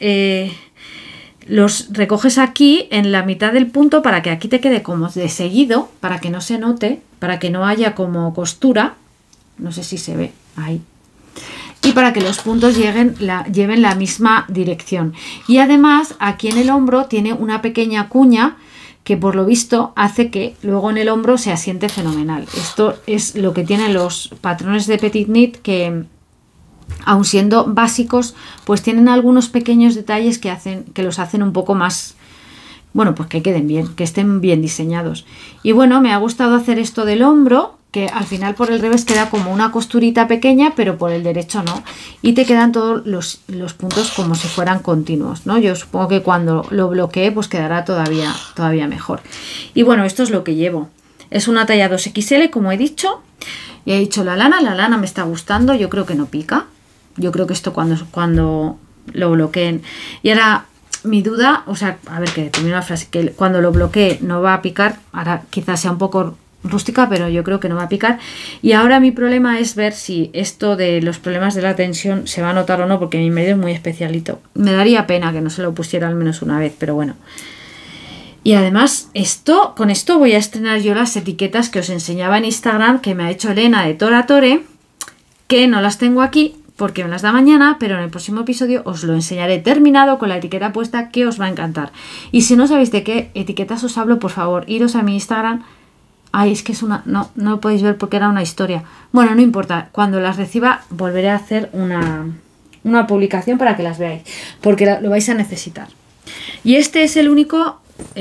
los recoges aquí en la mitad del punto para que aquí te quede como de seguido, para que no se note, para que no haya como costura, no sé si se ve ahí, y para que los puntos lleven la misma dirección. Y además aquí en el hombro tiene una pequeña cuña que por lo visto hace que luego en el hombro se asiente fenomenal. Esto es lo que tienen los patrones de Petit Knit, que aun siendo básicos, pues tienen algunos pequeños detalles que los hacen un poco más, bueno, pues que queden bien, que estén bien diseñados. Y bueno, me ha gustado hacer esto del hombro, que al final por el revés queda como una costurita pequeña, pero por el derecho no. Y te quedan todos los puntos como si fueran continuos, ¿no? Yo supongo que cuando lo bloquee, pues quedará todavía mejor. Y bueno, esto es lo que llevo. Es una talla 2XL, como he dicho. Y he dicho la lana me está gustando, yo creo que no pica. Yo creo que esto cuando lo bloqueen. Y ahora mi duda, o sea, a ver, que termino la frase, que cuando lo bloquee no va a picar. Ahora quizás sea un poco rústica, pero yo creo que no va a picar. Y ahora mi problema es ver si esto de los problemas de la tensión se va a notar o no, porque mi medio es muy especialito. Me daría pena que no se lo pusiera al menos una vez, pero bueno. Y además con esto voy a estrenar yo las etiquetas que os enseñaba en Instagram, que me ha hecho Elena de Tora Tore, que no las tengo aquí porque me las da mañana, pero en el próximo episodio os lo enseñaré terminado con la etiqueta puesta, que os va a encantar. Y si no sabéis de qué etiquetas os hablo, por favor, iros a mi Instagram. Ay, es que es una... No lo podéis ver porque era una historia. Bueno, no importa, cuando las reciba volveré a hacer una publicación para que las veáis, porque lo vais a necesitar. Y este es el único...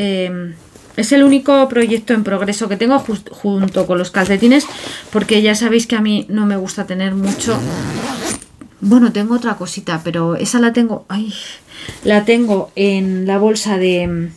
es el único proyecto en progreso que tengo junto con los calcetines, porque ya sabéis que a mí no me gusta tener mucho. Bueno, tengo otra cosita, pero esa la tengo, la tengo en la bolsa de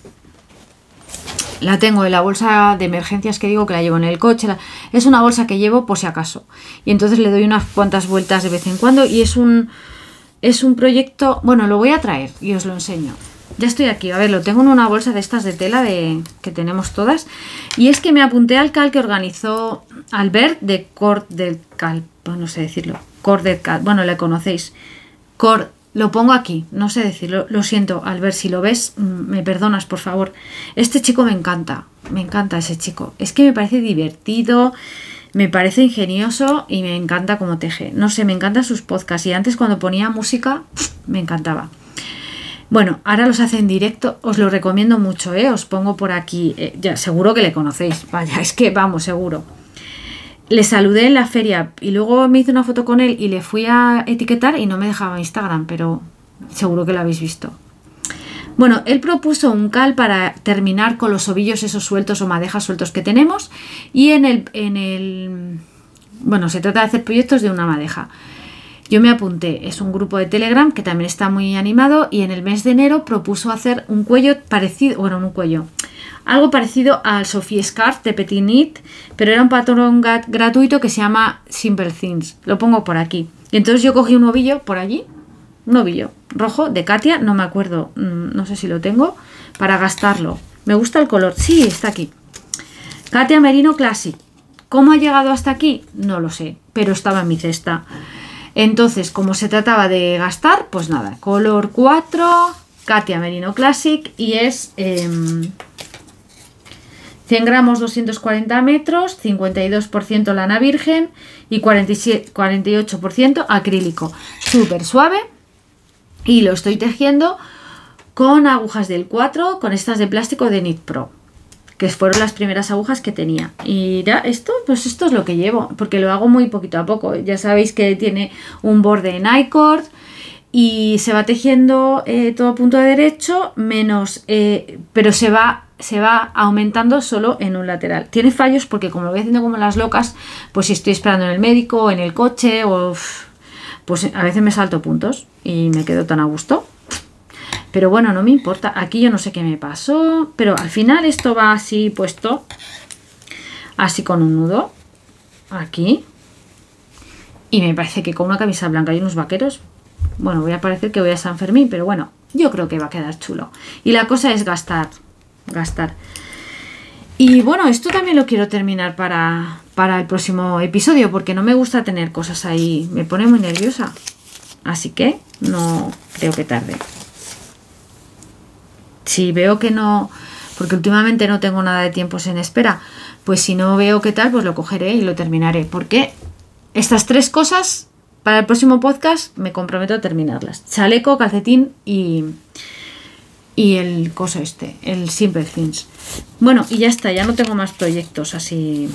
emergencias, que digo que la llevo en el coche. Es una bolsa que llevo por si acaso, y entonces le doy unas cuantas vueltas de vez en cuando, y es un proyecto, bueno, lo voy a traer y os lo enseño. Ya estoy aquí, a ver, lo tengo en una bolsa de estas de tela que tenemos todas. Y es que me apunté al cal que organizó Albert de Cort del Cal, pues no sé decirlo, Cort del Cal, bueno, le conocéis. Lo pongo aquí, no sé decirlo, lo siento, Albert, si lo ves, me perdonas, por favor. Este chico me encanta ese chico. Es que me parece divertido, me parece ingenioso y me encanta cómo teje. No sé, me encantan sus podcasts, y antes cuando ponía música, me encantaba. Bueno, ahora los hace en directo, os lo recomiendo mucho, os pongo por aquí, ya seguro que le conocéis, vaya, es que vamos, seguro. Le saludé en la feria y luego me hice una foto con él y le fui a etiquetar y no me dejaba Instagram, pero seguro que lo habéis visto. Bueno, él propuso un cal para terminar con los ovillos esos sueltos o madejas sueltos que tenemos y bueno, se trata de hacer proyectos de una madeja. Yo me apunté, es un grupo de Telegram que también está muy animado y en el mes de enero propuso hacer un cuello parecido, bueno, un cuello, algo parecido al Sophie Scarf de Petit Knit, pero era un patrón gratuito que se llama Simple Things, lo pongo por aquí. Y entonces yo cogí un ovillo por allí, un ovillo rojo de Katia, no me acuerdo, no sé si lo tengo, para gastarlo. Me gusta el color, sí, está aquí. Katia Merino Classic. ¿Cómo ha llegado hasta aquí? No lo sé, pero estaba en mi cesta. Entonces, como se trataba de gastar, pues nada, color 4, Katia Merino Classic y es 100 gramos, 240 metros, 52% lana virgen y 48% acrílico. Súper suave y lo estoy tejiendo con agujas del 4, con estas de plástico de Knit Pro, que fueron las primeras agujas que tenía. Y ya esto, pues esto es lo que llevo, porque lo hago muy poquito a poco. Ya sabéis que tiene un borde en I-cord y se va tejiendo todo a punto de derecho, menos, pero se va aumentando solo en un lateral. Tiene fallos porque como lo voy haciendo como las locas, pues si estoy esperando en el médico o en el coche, pues a veces me salto puntos y me quedo tan a gusto. Pero bueno, no me importa. Aquí yo no sé qué me pasó. Pero al final esto va así puesto. Así con un nudo. Aquí. Y me parece que con una camisa blanca y unos vaqueros. Bueno, voy a parecer que voy a San Fermín. Pero bueno, yo creo que va a quedar chulo. Y la cosa es gastar. Y bueno, esto también lo quiero terminar para el próximo episodio. Porque no me gusta tener cosas ahí. Me pone muy nerviosa. Así que no creo que tarde. Si veo que no, porque últimamente no tengo nada de tiempos en espera, pues si no veo qué tal, pues lo cogeré y lo terminaré. Porque estas 3 cosas, para el próximo podcast, me comprometo a terminarlas. Chaleco, calcetín y el coso este, el Simple Things. Bueno, y ya está, ya no tengo más proyectos así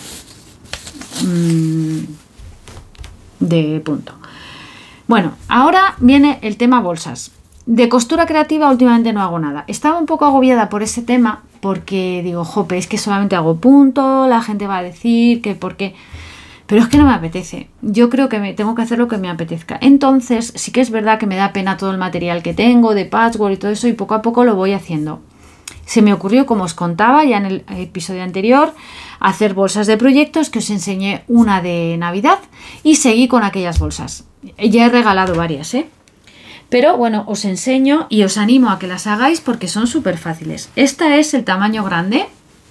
de punto. Bueno, ahora viene el tema bolsas. De costura creativa últimamente no hago nada. Estaba un poco agobiada por ese tema porque digo, jope, es que solamente hago punto, la gente va a decir que por qué. Pero es que no me apetece. Yo creo que tengo que hacer lo que me apetezca. Entonces sí que es verdad que me da pena todo el material que tengo de patchwork y todo eso y poco a poco lo voy haciendo. Se me ocurrió, como os contaba ya en el episodio anterior, hacer bolsas de proyectos, que os enseñé una de Navidad y seguí con aquellas bolsas. Ya he regalado varias, Pero bueno, os enseño y os animo a que las hagáis porque son súper fáciles. Esta es el tamaño grande.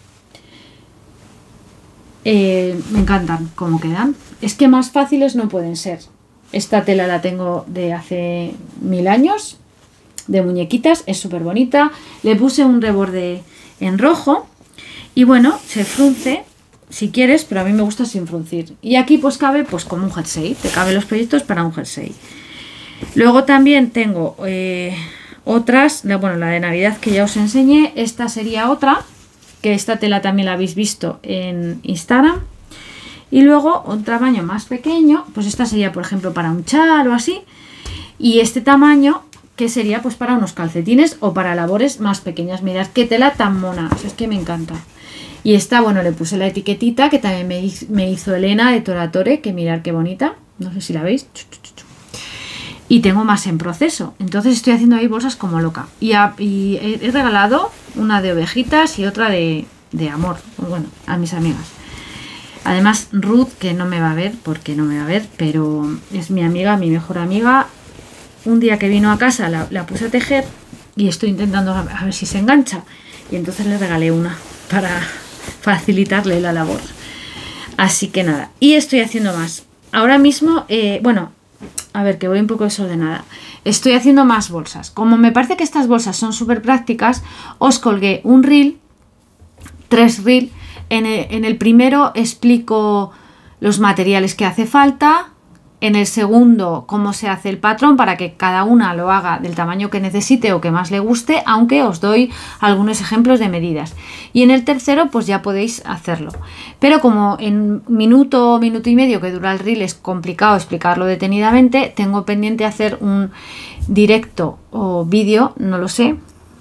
Me encantan cómo quedan. Es que más fáciles no pueden ser. Esta tela la tengo de hace 1000 años, de muñequitas, es súper bonita. Le puse un reborde en rojo y bueno, se frunce si quieres, pero a mí me gusta sin fruncir. Y aquí pues cabe pues como un jersey, te caben los proyectos para un jersey. Luego también tengo otras, bueno, la de Navidad que ya os enseñé, esta sería otra, que esta tela también la habéis visto en Instagram. Y luego un tamaño más pequeño, pues esta sería por ejemplo para un chal o así. Y este tamaño que sería pues para unos calcetines o para labores más pequeñas. Mirad qué tela tan mona, es que me encanta. Y esta, bueno, le puse la etiquetita que también me hizo Elena de Toratore, que mirad qué bonita, no sé si la veis. Y tengo más en proceso, entonces estoy haciendo ahí bolsas como loca. Y he regalado una de ovejitas y otra de amor, bueno, a mis amigas. Además Ruth, que no me va a ver, porque no me va a ver, pero es mi amiga, mi mejor amiga. Un día que vino a casa la puse a tejer y estoy intentando a ver si se engancha. Y entonces le regalé una para facilitarle la labor. Así que nada, y estoy haciendo más. Ahora mismo, bueno, a ver, que voy un poco desordenada. Estoy haciendo más bolsas. Como me parece que estas bolsas son súper prácticas, os colgué un reel, 3 reels. En el primero explico los materiales que hace falta, En el segundo, cómo se hace el patrón para que cada una lo haga del tamaño que necesite o que más le guste, aunque os doy algunos ejemplos de medidas. Y en el tercero, pues ya podéis hacerlo. Pero como en minuto, minuto y medio que dura el reel es complicado explicarlo detenidamente, tengo pendiente hacer un directo o vídeo, no lo sé.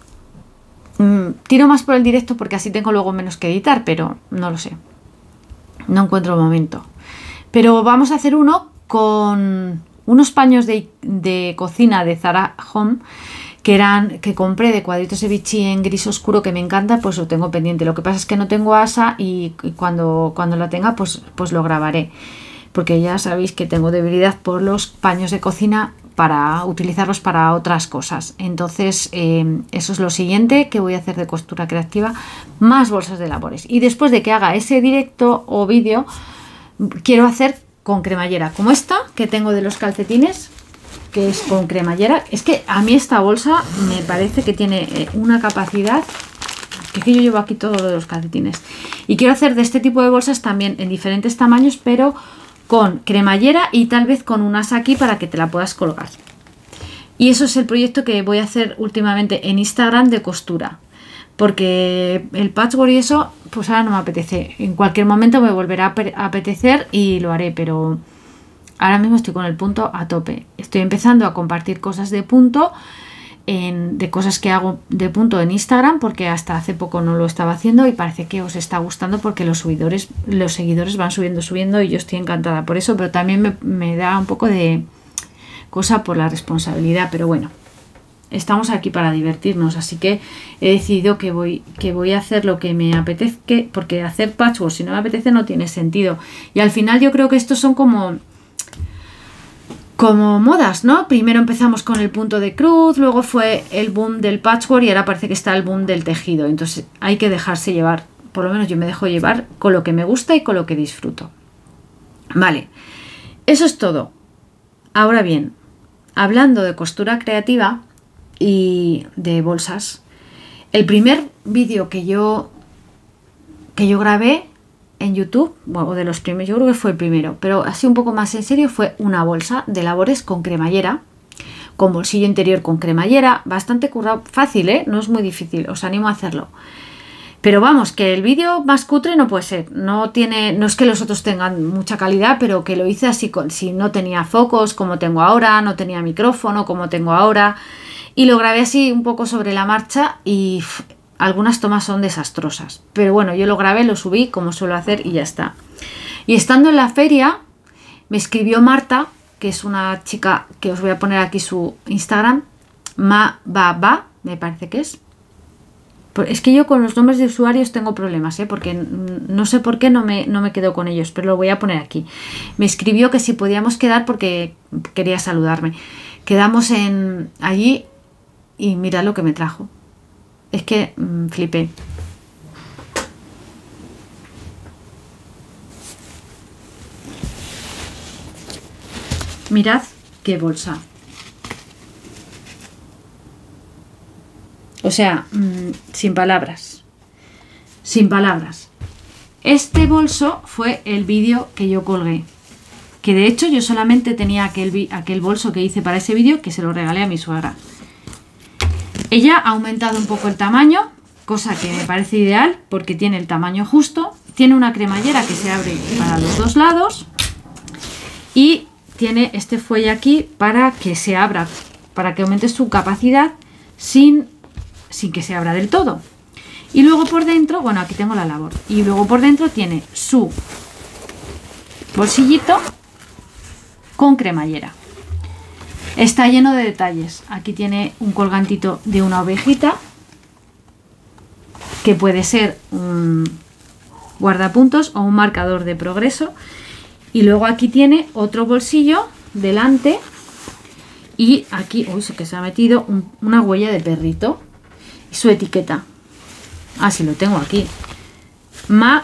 Tiro más por el directo porque así tengo luego menos que editar, pero no lo sé. No encuentro el momento. Pero vamos a hacer uno con unos paños de cocina de Zara Home que compré de cuadritos de Vichy en gris oscuro, que me encanta, pues lo tengo pendiente. Lo que pasa es que no tengo asa y cuando la tenga pues lo grabaré, porque ya sabéis que tengo debilidad por los paños de cocina para utilizarlos para otras cosas. Entonces eso es lo siguiente que voy a hacer de costura creativa, más bolsas de labores. Y después de que haga ese directo o vídeo, quiero hacer con cremallera, como esta que tengo de los calcetines, que es con cremallera. Es que a mí esta bolsa me parece que tiene una capacidad, que es que yo llevo aquí todo lo de los calcetines. Y quiero hacer de este tipo de bolsas también en diferentes tamaños, pero con cremallera y tal vez con un asa aquí para que te la puedas colgar. Y eso es el proyecto que voy a hacer últimamente en Instagram de costura. Porque el patchwork y eso, pues ahora no me apetece. En cualquier momento me volverá a apetecer y lo haré, pero ahora mismo estoy con el punto a tope. Estoy empezando a compartir cosas de punto, de cosas que hago de punto en Instagram, porque hasta hace poco no lo estaba haciendo y parece que os está gustando porque los seguidores van subiendo y yo estoy encantada por eso, pero también me da un poco de cosa por la responsabilidad, pero bueno. Estamos aquí para divertirnos, así que he decidido que voy a hacer lo que me apetezca, porque hacer patchwork si no me apetece no tiene sentido. Y al final yo creo que estos son como modas, ¿no? Primero empezamos con el punto de cruz, luego fue el boom del patchwork y ahora parece que está el boom del tejido. Entonces hay que dejarse llevar, por lo menos yo me dejo llevar con lo que me gusta y con lo que disfruto. Vale, eso es todo. Ahora bien, hablando de costura creativa y de bolsas, el primer vídeo que yo grabé en YouTube, bueno, de los primeros, yo creo que fue el primero, pero así un poco más en serio, fue una bolsa de labores con cremallera, con bolsillo interior con cremallera, bastante currado, fácil, no es muy difícil, os animo a hacerlo. Pero vamos, que el vídeo más cutre no puede ser, no es que los otros tengan mucha calidad, pero que lo hice así, si no tenía focos como tengo ahora, no tenía micrófono como tengo ahora, y lo grabé así un poco sobre la marcha y algunas tomas son desastrosas. Pero bueno, yo lo grabé, lo subí como suelo hacer y ya está. Y estando en la feria, me escribió Marta, que es una chica que os voy a poner aquí su Instagram, me parece que es. Es que yo con los nombres de usuarios tengo problemas, porque no sé por qué no me quedo con ellos, pero lo voy a poner aquí. Me escribió que si podíamos quedar porque quería saludarme. Quedamos allí y mirad lo que me trajo. Es que flipé. Mirad qué bolsa. O sea, sin palabras. Sin palabras. Este bolso fue el vídeo que yo colgué. Que de hecho yo solamente tenía aquel bolso que hice para ese vídeo, que se lo regalé a mi suegra. Ella ha aumentado un poco el tamaño, cosa que me parece ideal porque tiene el tamaño justo. Tiene una cremallera que se abre para los dos lados y tiene este fuelle aquí para que se abra, para que aumente su capacidad sin que se abra del todo. Y luego por dentro, bueno, aquí tengo la labor, y luego por dentro tiene su bolsillito con cremallera. Está lleno de detalles. Aquí tiene un colgantito de una ovejita, que puede ser un guardapuntos o un marcador de progreso. Y luego aquí tiene otro bolsillo delante. Y aquí, uy, que se ha metido una huella de perrito. Y su etiqueta. Ah, sí, lo tengo aquí. Va.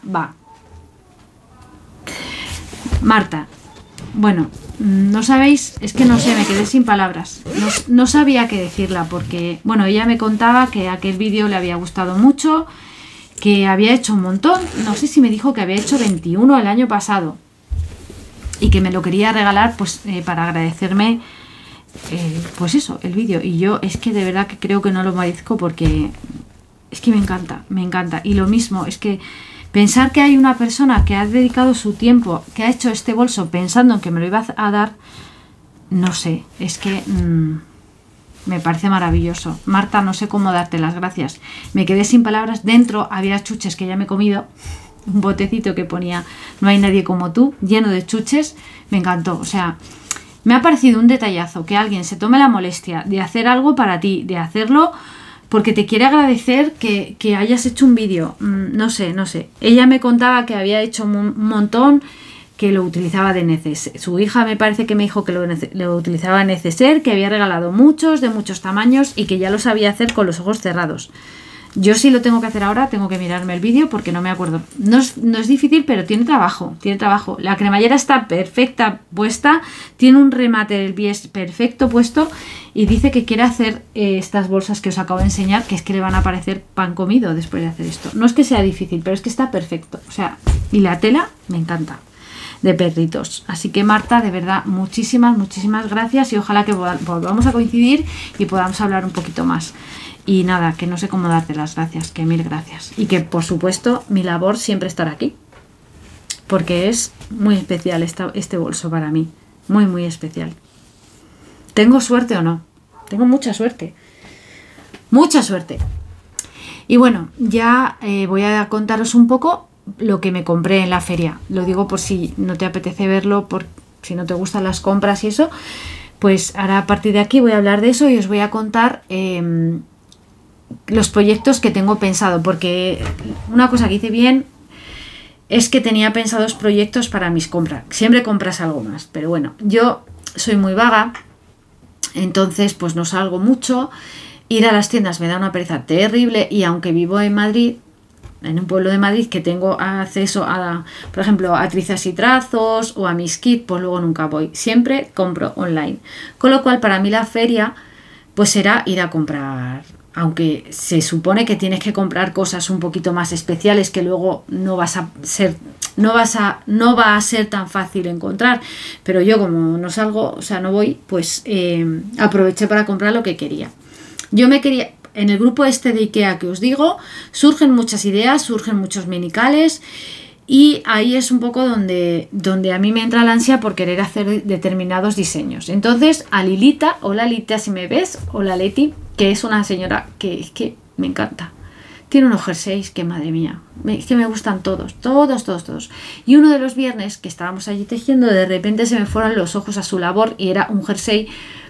Marta. Bueno, no sabéis, es que no sé, me quedé sin palabras. No sabía qué decirla porque, bueno, ella me contaba que aquel vídeo le había gustado mucho, que había hecho un montón. No sé si me dijo que había hecho 21 el año pasado. y que me lo quería regalar pues para agradecerme pues eso, el vídeo. Y yo es que de verdad que creo que no lo merezco porque es que me encanta, me encanta. Y lo mismo, es que pensar que hay una persona que ha dedicado su tiempo, que ha hecho este bolso pensando en que me lo iba a dar, no sé, es que me parece maravilloso. Marta, no sé cómo darte las gracias. Me quedé sin palabras. Dentro había chuches que ya me he comido, un botecito que ponía "no hay nadie como tú", lleno de chuches. Me encantó, o sea, me ha parecido un detallazo que alguien se tome la molestia de hacer algo para ti, de hacerlo porque te quiere agradecer que hayas hecho un vídeo. No sé, no sé. Ella me contaba que había hecho un montón, que lo utilizaba de neceser. Su hija me parece que me dijo que lo utilizaba de neceser, que había regalado muchos, de muchos tamaños y que ya lo sabía hacer con los ojos cerrados. Yo sí lo tengo que hacer ahora, tengo que mirarme el vídeo porque no me acuerdo. No es difícil, pero tiene trabajo, tiene trabajo. La cremallera está perfecta puesta, tiene un remate del bies perfecto puesto y dice que quiere hacer estas bolsas que os acabo de enseñar, que es que le van a parecer pan comido después de hacer esto. No es que sea difícil, pero es que está perfecto. O sea, y la tela me encanta, de perritos. Así que Marta, de verdad, muchísimas, muchísimas gracias y ojalá que volvamos a coincidir y podamos hablar un poquito más. Y nada, que no sé cómo darte las gracias, que mil gracias. Y que por supuesto mi labor siempre estará aquí. Porque es muy especial este bolso para mí. Muy, muy especial. ¿Tengo suerte o no? Tengo mucha suerte. Mucha suerte. Y bueno, ya voy a contaros un poco lo que me compré en la feria. Lo digo por si no te apetece verlo, por si no te gustan las compras y eso. Pues ahora a partir de aquí voy a hablar de eso y os voy a contar los proyectos que tengo pensado, porque una cosa que hice bien es que tenía pensados proyectos para mis compras. Siempre compras algo más, pero bueno, yo soy muy vaga, entonces pues no salgo mucho. Ir a las tiendas me da una pereza terrible y aunque vivo en Madrid, en un pueblo de Madrid que tengo acceso a, por ejemplo, a trizas y trazos o a mis kits, pues luego nunca voy. Siempre compro online. Con lo cual para mí la feria pues será ir a comprar. Aunque se supone que tienes que comprar cosas un poquito más especiales que luego no va a ser tan fácil encontrar, pero yo como no salgo, o sea, no voy, pues aproveché para comprar lo que quería. Yo me quería, en el grupo este de IKEA que os digo, surgen muchas ideas, surgen muchos minicales y ahí es un poco donde a mí me entra la ansia por querer hacer determinados diseños. Entonces a Lilita, hola Lilita si me ves, hola Leti, que es una señora que es que me encanta. Tiene unos jerseys que madre mía, es que me gustan todos. Y uno de los viernes que estábamos allí tejiendo, de repente se me fueron los ojos a su labor y era un jersey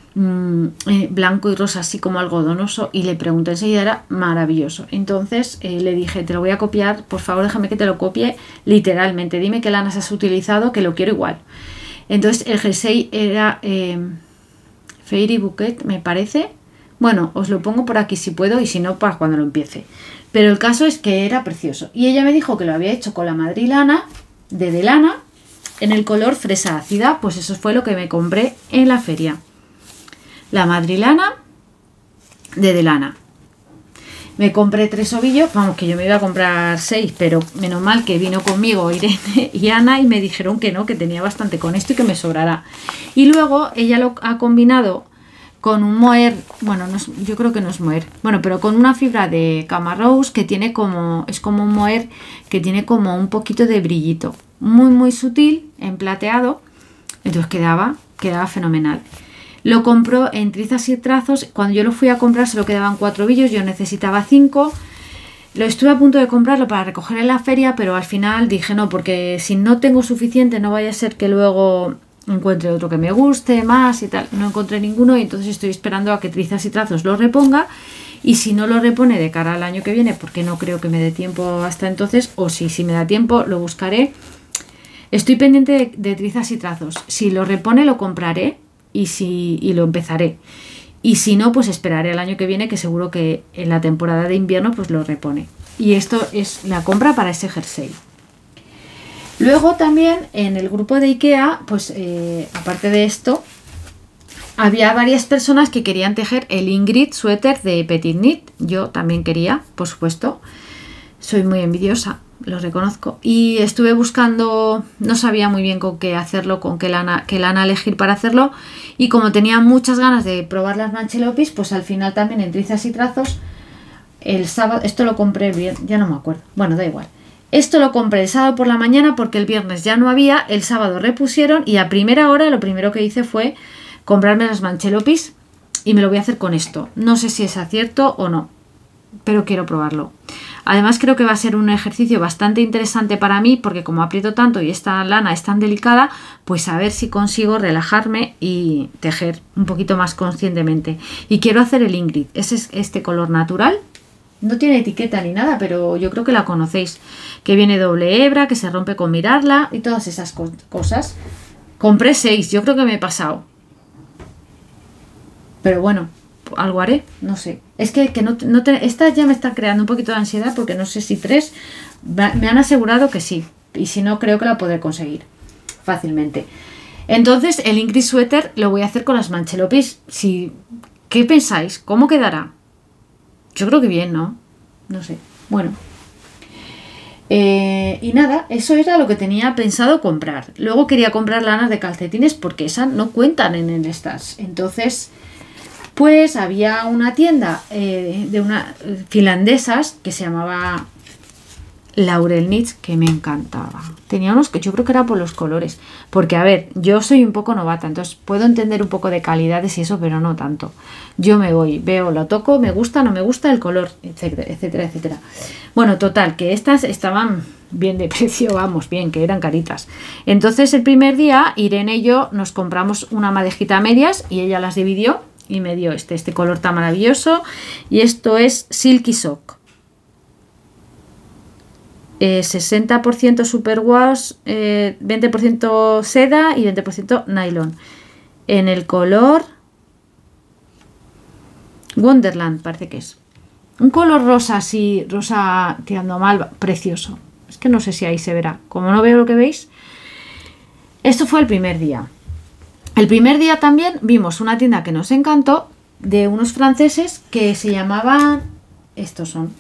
blanco y rosa, así como algodonoso, y le pregunté enseguida, era maravilloso. Entonces le dije, te lo voy a copiar, por favor déjame que te lo copie literalmente, dime qué lanas has utilizado, que lo quiero igual. Entonces el jersey era Fairy Bouquet, me parece. Bueno, os lo pongo por aquí si puedo y si no, para cuando lo empiece. Pero el caso es que era precioso. Y ella me dijo que lo había hecho con la madrilana de Delana en el color fresa ácida. Pues eso fue lo que me compré en la feria. La madrilana de Delana. Me compré 3 ovillos. Vamos, que yo me iba a comprar 6, pero menos mal que vino conmigo Irene y Ana y me dijeron que no, que tenía bastante con esto y que me sobrará. Y luego ella lo ha combinado con un mohair, bueno, no es, yo creo que no es mohair, bueno, pero con una fibra de Camarose que tiene como, es como un mohair que tiene como un poquito de brillito, muy muy sutil, en plateado, entonces quedaba fenomenal. Lo compró en trizas y trazos, cuando yo lo fui a comprar solo quedaban 4 ovillos, yo necesitaba 5, lo estuve a punto de comprarlo para recoger en la feria, pero al final dije no, porque si no tengo suficiente no vaya a ser que luego encuentre otro que me guste más y tal. No encontré ninguno y entonces estoy esperando a que Trizas y Trazos lo reponga, y si no lo repone de cara al año que viene, porque no creo que me dé tiempo hasta entonces, o si me da tiempo lo buscaré. Estoy pendiente de Trizas y Trazos. Si lo repone lo compraré y lo empezaré, y si no pues esperaré al año que viene, que seguro que en la temporada de invierno pues lo repone. Y esto es la compra para ese jersey. Luego también en el grupo de IKEA, pues aparte de esto, había varias personas que querían tejer el Ingrid suéter de Petit Knit. Yo también quería, por supuesto. Soy muy envidiosa. lo reconozco. Y estuve buscando, no sabía muy bien con qué hacerlo, con qué lana elegir para hacerlo. Y como tenía muchas ganas de probar las Manchelopis, pues al final también en Trizas y Trazos, el sábado, esto lo compré bien, ya no me acuerdo, bueno, da igual. Esto lo compré el sábado por la mañana porque el viernes ya no había, el sábado repusieron y a primera hora lo primero que hice fue comprarme las Manchelopis y me lo voy a hacer con esto. No sé si es acierto o no, pero quiero probarlo. Además creo que va a ser un ejercicio bastante interesante para mí porque como aprieto tanto y esta lana es tan delicada, pues a ver si consigo relajarme y tejer un poquito más conscientemente. Y quiero hacer el Ingrid, ese es este color natural. No tiene etiqueta ni nada, pero yo creo que la conocéis. Que viene doble hebra, que se rompe con mirarla y todas esas cosas. Compré 6, yo creo que me he pasado. Pero bueno, algo haré, no sé. Es que estas ya me están creando un poquito de ansiedad porque no sé si 3 me han asegurado que sí. Y si no, creo que la podré conseguir fácilmente. Entonces, el Ingrid Sweater lo voy a hacer con las Manchelopis. ¿Qué pensáis? ¿Cómo quedará? Yo creo que bien, ¿no? No sé. Bueno. Y nada, eso era lo que tenía pensado comprar. Luego quería comprar lanas de calcetines porque esas no cuentan en estas. Entonces, pues había una tienda de unas finlandesas que se llamaba Laurel Knits, que me encantaba. Tenía unos que yo creo que era por los colores. Porque, a ver, yo soy un poco novata, entonces puedo entender un poco de calidades y eso, pero no tanto. Yo me voy, veo, lo toco, me gusta, no me gusta el color, etcétera, etcétera, etcétera. Bueno, total, que estas estaban bien de precio, vamos, bien, que eran caritas. Entonces el primer día Irene y yo nos compramos una madejita a medias y ella las dividió y me dio este color tan maravilloso. Y esto es Silky Sock. 60% superwash, 20% seda y 20% nylon. En el color Wonderland, parece que es. Un color rosa así, rosa tirando a mal, precioso. Es que no sé si ahí se verá. Como no veo lo que veis. Esto fue el primer día. El primer día también vimos una tienda que nos encantó de unos franceses que se llamaban... Estos son.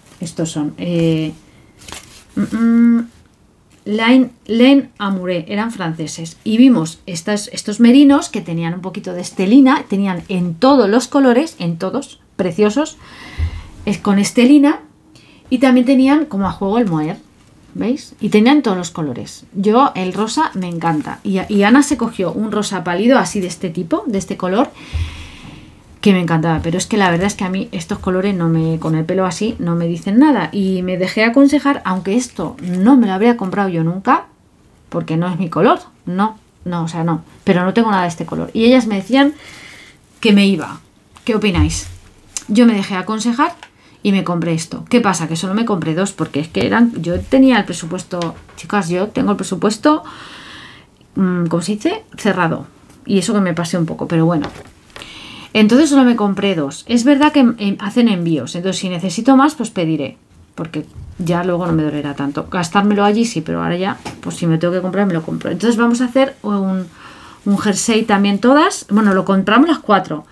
Laine Amoureux, eran franceses y vimos estos merinos que tenían un poquito de estelina, tenían en todos los colores, en todos, preciosos, con estelina y también tenían como a juego el mohair, ¿veis? Y tenían todos los colores. Yo el rosa me encanta y Ana se cogió un rosa pálido así de este tipo, de este color, que me encantaba, pero es que la verdad es que a mí estos colores con el pelo así no me dicen nada y me dejé aconsejar, aunque esto no me lo habría comprado yo nunca porque no es mi color, no, pero no tengo nada de este color y ellas me decían que me iba. ¿Qué opináis? Yo me dejé aconsejar y me compré esto. ¿Qué pasa? Que solo me compré 2 porque es que yo tenía el presupuesto, chicas, yo tengo el presupuesto ¿cómo se dice? Cerrado y eso que me pasé un poco, pero bueno. Entonces solo me compré 2. Es verdad que hacen envíos. Entonces si necesito más, pues pediré. Porque ya luego no me dolerá tanto. Gastármelo allí sí, pero ahora ya, pues si me tengo que comprar, me lo compro. Entonces vamos a hacer un jersey también todas. Bueno, lo compramos las 4.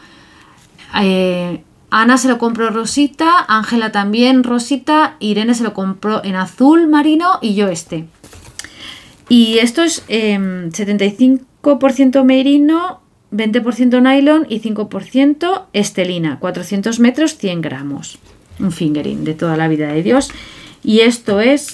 Ana se lo compró rosita, Ángela también rosita, Irene se lo compró en azul marino y yo este. Y esto es 75% merino, 20% nylon y 5% estelina, 400 metros, 100 gramos. Un fingering de toda la vida de Dios. Y esto es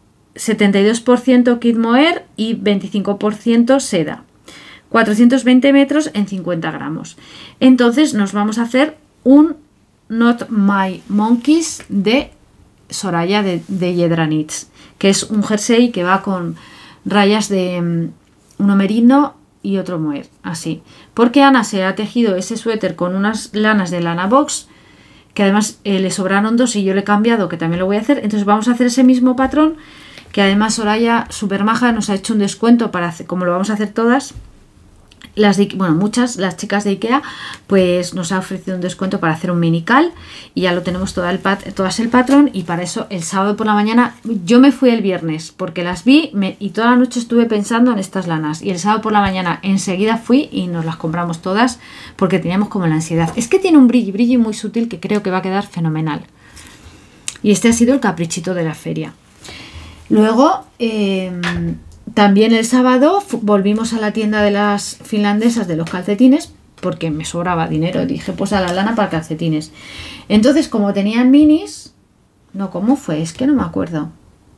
72% kid mohair y 25% seda. 420 metros en 50 gramos. Entonces nos vamos a hacer un Not My Monkeys de Soraya de Yedra Knits, que es un jersey que va con rayas de uno merino y otro mohair, así. Porque Ana se ha tejido ese suéter con unas lanas de Lana Box, que además le sobraron 2 y yo le he cambiado, que también lo voy a hacer. Entonces vamos a hacer ese mismo patrón, que además Soraya, super maja, nos ha hecho un descuento para hacer, como lo vamos a hacer todas. Las chicas de Ikea, pues nos ha ofrecido un descuento para hacer un minical y ya lo tenemos todas el patrón. Y para eso el sábado por la mañana, yo me fui el viernes porque las vi y toda la noche estuve pensando en estas lanas y el sábado por la mañana enseguida fui y nos las compramos todas porque teníamos como la ansiedad. Es que tiene un brillo muy sutil que creo que va a quedar fenomenal y este ha sido el caprichito de la feria. Luego, también el sábado volvimos a la tienda de las finlandesas de los calcetines porque me sobraba dinero. Dije, pues a la lana para calcetines. Entonces, como tenían minis... No, ¿cómo fue? Es que no me acuerdo.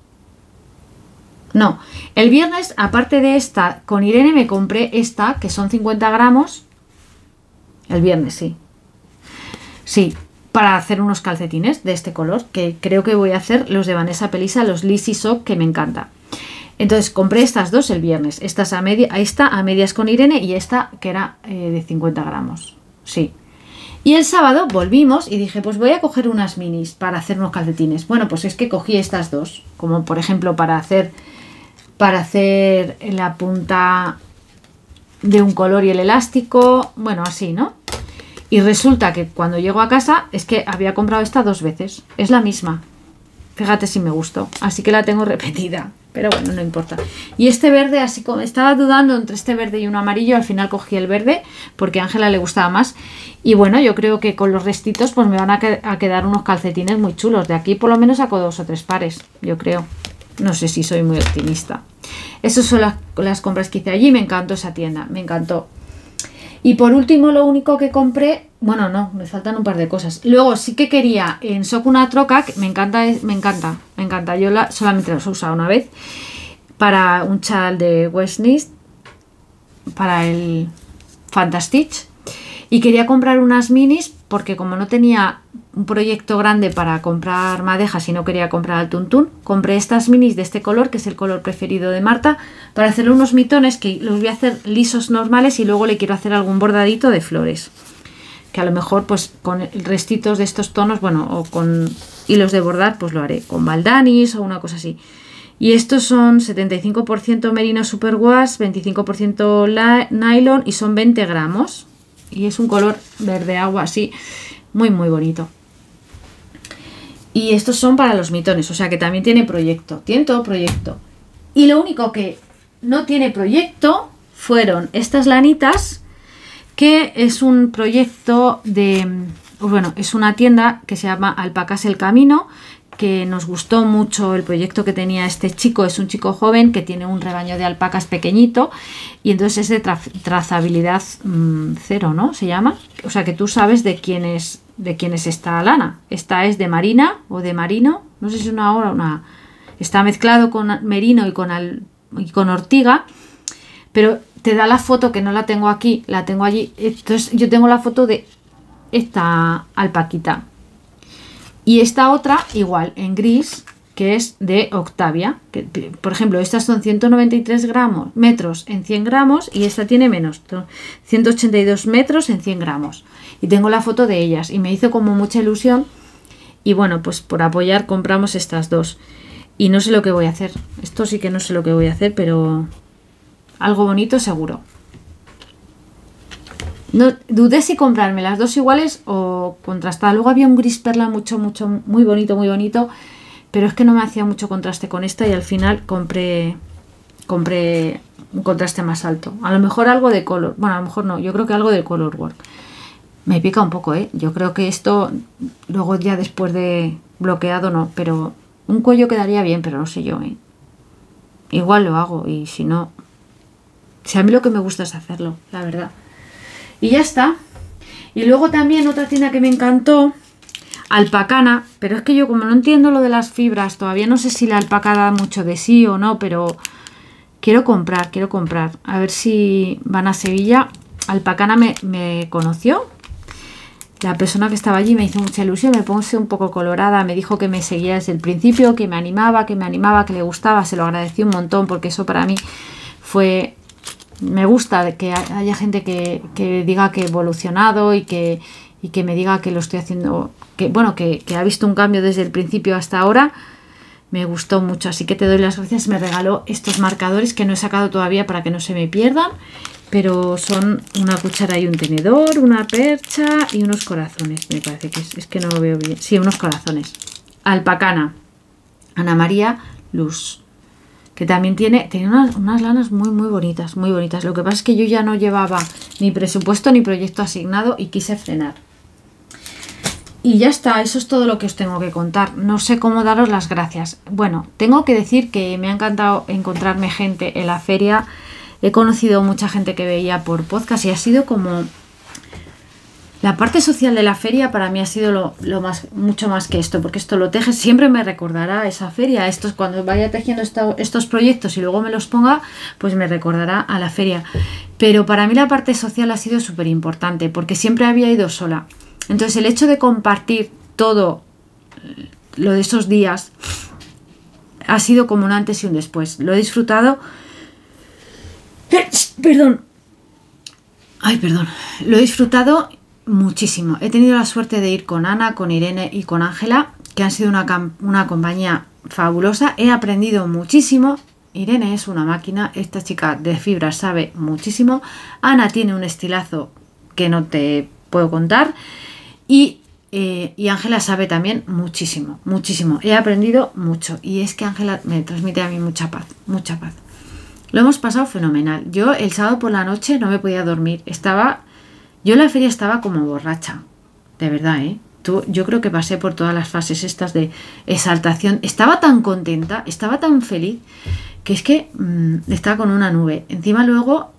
No, el viernes, aparte de esta, con Irene me compré esta, que son 50 gramos. El viernes, sí. Sí, para hacer unos calcetines de este color, que creo que voy a hacer los de Vanessa Pelisa, los Lizzy Sock, que me encanta. Entonces compré estas dos el viernes. Esta a medias con Irene y esta que era de 50 gramos. Sí. Y el sábado volvimos y dije, pues voy a coger unas minis para hacer unos calcetines. Bueno, pues es que cogí estas dos, como por ejemplo para hacer la punta de un color y el elástico, bueno, así, ¿no? Y resulta que cuando llego a casa es que había comprado esta 2 veces, es la misma. Fíjate si me gustó, así que la tengo repetida, pero bueno, no importa. Y este verde, así como estaba dudando entre este verde y uno amarillo, al final cogí el verde porque a Ángela le gustaba más. Y bueno, yo creo que con los restitos pues me van a quedar unos calcetines muy chulos. De aquí por lo menos saco 2 o 3 pares, yo creo. No sé si soy muy optimista. Esas son las compras que hice allí. Me encantó esa tienda, me encantó. Y por último, lo único que compré... Bueno, no, me faltan un par de cosas. Luego sí que quería en Sock una troca, que me encanta. Yo solamente la he usado una vez. Para un chal de Westnist. Para el Fantastitch. Y quería comprar unas minis porque como no tenía un proyecto grande para comprar madejas y no quería comprar al tuntún, compré estas minis de este color, que es el color preferido de Marta, para hacerle unos mitones que los voy a hacer lisos normales y luego le quiero hacer algún bordadito de flores. Que a lo mejor pues con restitos de estos tonos, bueno, o con hilos de bordar, pues lo haré con baldanis o una cosa así. Y estos son 75% merino superwash, 25% nylon y son 20 gramos. Y es un color verde agua así, muy muy bonito. Y estos son para los mitones, o sea que también tiene proyecto, tiene todo proyecto. Y lo único que no tiene proyecto fueron estas lanitas, que es un proyecto de... Bueno, es una tienda que se llama Alpacas El Camino, que nos gustó mucho el proyecto que tenía este chico. Es un chico joven que tiene un rebaño de alpacas pequeñito y entonces es de trazabilidad cero, ¿no? Se llama. O sea que tú sabes de quién es esta lana. Esta es de Marina o de Marino. No sé si es una hora o una... Está mezclado con merino y con ortiga, pero te da la foto, que no la tengo aquí, la tengo allí. Entonces yo tengo la foto de esta alpaquita. Y esta otra, igual, en gris, que es de Octavia. Que, por ejemplo, estas son 193 metros en 100 gramos y esta tiene menos, 182 metros en 100 gramos. Y tengo la foto de ellas y me hizo como mucha ilusión. Y bueno, pues por apoyar compramos estas dos. Y no sé lo que voy a hacer. Esto sí que no sé lo que voy a hacer, pero algo bonito seguro. No dudé si comprarme las dos iguales o contrastar. Luego había un gris perla muy bonito, pero es que no me hacía mucho contraste con esta y al final compré un contraste más alto. A lo mejor algo de color, bueno, a lo mejor no, yo creo que algo de color work. Me pica un poco, yo creo que esto luego ya después de bloqueado no, pero un cuello quedaría bien, pero no sé yo, igual lo hago y si no, si a mí lo que me gusta es hacerlo, la verdad. Y ya está. Y luego también otra tienda que me encantó, Alpacana, pero es que yo como no entiendo lo de las fibras, todavía no sé si la alpaca da mucho de sí o no, pero quiero comprar. A ver si van a Sevilla. Alpacana me conoció. La persona que estaba allí me hizo mucha ilusión, me puse un poco colorada, me dijo que me seguía desde el principio, que me animaba, que le gustaba, se lo agradecí un montón porque eso para mí fue... Me gusta que haya gente que diga que he evolucionado y que me diga que lo estoy haciendo, que ha visto un cambio desde el principio hasta ahora. Me gustó mucho, así que te doy las gracias. Me regaló estos marcadores que no he sacado todavía para que no se me pierdan, pero son una cuchara y un tenedor, una percha y unos corazones. Me parece que es que no lo veo bien. Sí, unos corazones. Alpacana, Ana María Luz, que también tiene unas lanas muy bonitas, muy bonitas. Lo que pasa es que yo ya no llevaba ni presupuesto ni proyecto asignado y quise frenar. Y ya está, eso es todo lo que os tengo que contar. No sé cómo daros las gracias. Bueno, tengo que decir que me ha encantado encontrarme gente en la feria. He conocido mucha gente que veía por podcast y ha sido como... La parte social de la feria para mí ha sido mucho más que esto, porque esto lo tejes, siempre me recordará esa feria. Esto, cuando vaya tejiendo estos proyectos y luego me los ponga, pues me recordará a la feria. Pero para mí la parte social ha sido súper importante, porque siempre había ido sola. Entonces el hecho de compartir todo lo de esos días ha sido como un antes y un después. Lo he disfrutado. Perdón. Ay, perdón. Lo he disfrutado muchísimo. He tenido la suerte de ir con Ana, con Irene y con Ángela, que han sido una compañía fabulosa. He aprendido muchísimo. Irene es una máquina. Esta chica de fibra sabe muchísimo. Ana tiene un estilazo que no te puedo contar. Y Ángela sabe también muchísimo, muchísimo. He aprendido mucho. Y es que Ángela me transmite a mí mucha paz, mucha paz. Lo hemos pasado fenomenal. Yo el sábado por la noche no me podía dormir. Yo en la feria estaba como borracha. De verdad, ¿eh? Yo creo que pasé por todas las fases estas de exaltación. Estaba tan contenta, estaba tan feliz, que es que estaba con una nube. Encima luego,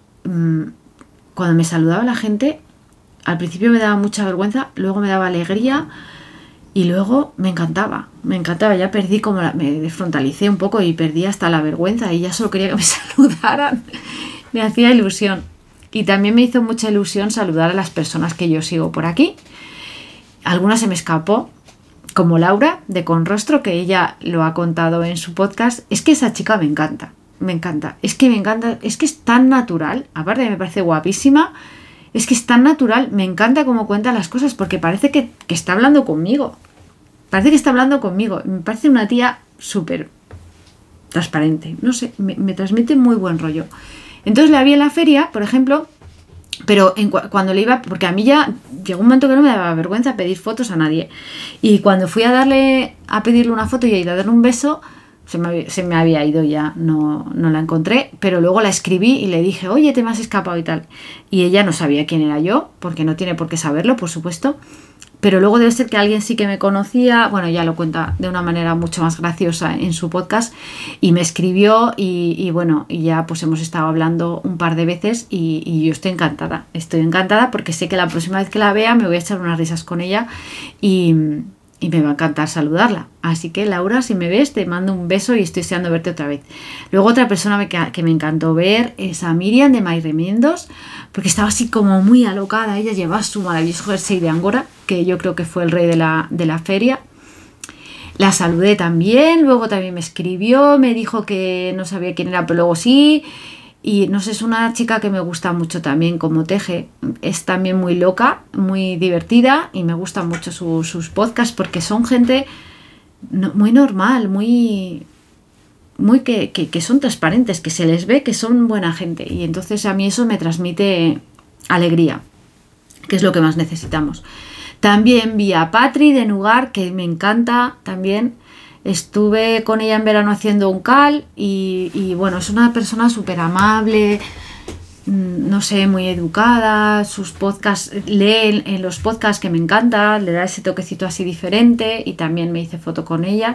cuando me saludaba la gente, al principio me daba mucha vergüenza, luego me daba alegría y luego me encantaba. Ya perdí me desfrontalicé un poco y perdí hasta la vergüenza y ya solo quería que me saludaran. Me hacía ilusión. Y también me hizo mucha ilusión saludar a las personas que yo sigo por aquí. Alguna se me escapó, como Laura, de Conrostro, que ella lo ha contado en su podcast. Es que esa chica me encanta, me encanta. Es que es tan natural, aparte me parece guapísima, es que es tan natural, me encanta cómo cuenta las cosas, porque parece que está hablando conmigo. Me parece una tía súper transparente, no sé, me transmite muy buen rollo. Entonces la vi en la feria, por ejemplo, pero cuando le iba, porque a mí ya llegó un momento que no me daba vergüenza pedir fotos a nadie. Y cuando fui a pedirle una foto y a ir a darle un beso, se me había ido ya, no la encontré, pero luego la escribí y le dije, oye, te me has escapado y tal. Y ella no sabía quién era yo, porque no tiene por qué saberlo, por supuesto. Pero luego debe ser que alguien sí que me conocía, bueno, ya lo cuenta de una manera mucho más graciosa en su podcast, y me escribió y bueno, y ya pues hemos estado hablando un par de veces y yo estoy encantada porque sé que la próxima vez que la vea me voy a echar unas risas con ella y me va a encantar saludarla. Así que Laura, si me ves, te mando un beso y estoy deseando verte otra vez. Luego otra persona que me encantó ver es a Miriam de Mairemiendos, porque estaba así como muy alocada. Ella llevaba su maravilloso jersey de Angora, que yo creo que fue el rey de la feria. La saludé también, luego también me escribió, me dijo que no sabía quién era, pero luego sí. Y no sé, es una chica que me gusta mucho también como teje. Es también muy loca, muy divertida y me gustan mucho sus podcasts porque son gente muy normal, muy que son transparentes, que se les ve que son buena gente. Y entonces a mí eso me transmite alegría, que es lo que más necesitamos. También vi a Patri de Nugar, que me encanta también. Estuve con ella en verano haciendo un cal y bueno, es una persona súper amable, no sé, muy educada. Sus podcasts, lee en los podcasts que me encanta, le da ese toquecito así diferente y también me hice foto con ella.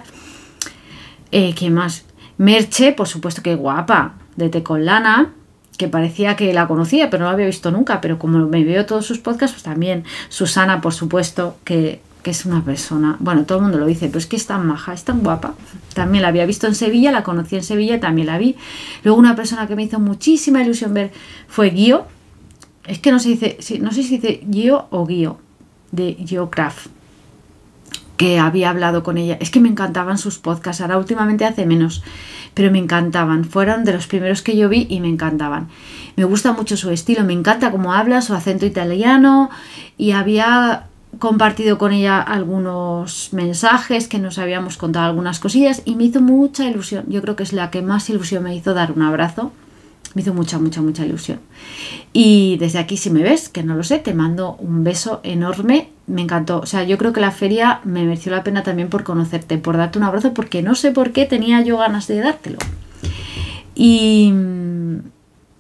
¿Qué más? Merche, por supuesto que guapa, de Té con Lana, que parecía que la conocía, pero no la había visto nunca, pero como me veo todos sus podcasts, pues también. Susana, por supuesto, que es una persona, bueno, todo el mundo lo dice, pero es que es tan maja, es tan guapa. También la había visto en Sevilla, la conocí en Sevilla y también la vi. Luego una persona que me hizo muchísima ilusión ver fue Guío. Es que no sé si dice Guío o Guío, de Geocraft, que había hablado con ella. Es que me encantaban sus podcasts, ahora últimamente hace menos, pero me encantaban. Fueron de los primeros que yo vi y me encantaban. Me gusta mucho su estilo, me encanta cómo habla, su acento italiano, y había compartido con ella algunos mensajes que nos habíamos contado algunas cosillas y me hizo mucha ilusión. Yo creo que es la que más ilusión me hizo dar un abrazo. Me hizo mucha ilusión. Y desde aquí, si me ves, que no lo sé, te mando un beso enorme. Me encantó. O sea, yo creo que la feria me mereció la pena también por conocerte, por darte un abrazo, porque no sé por qué tenía yo ganas de dártelo. Y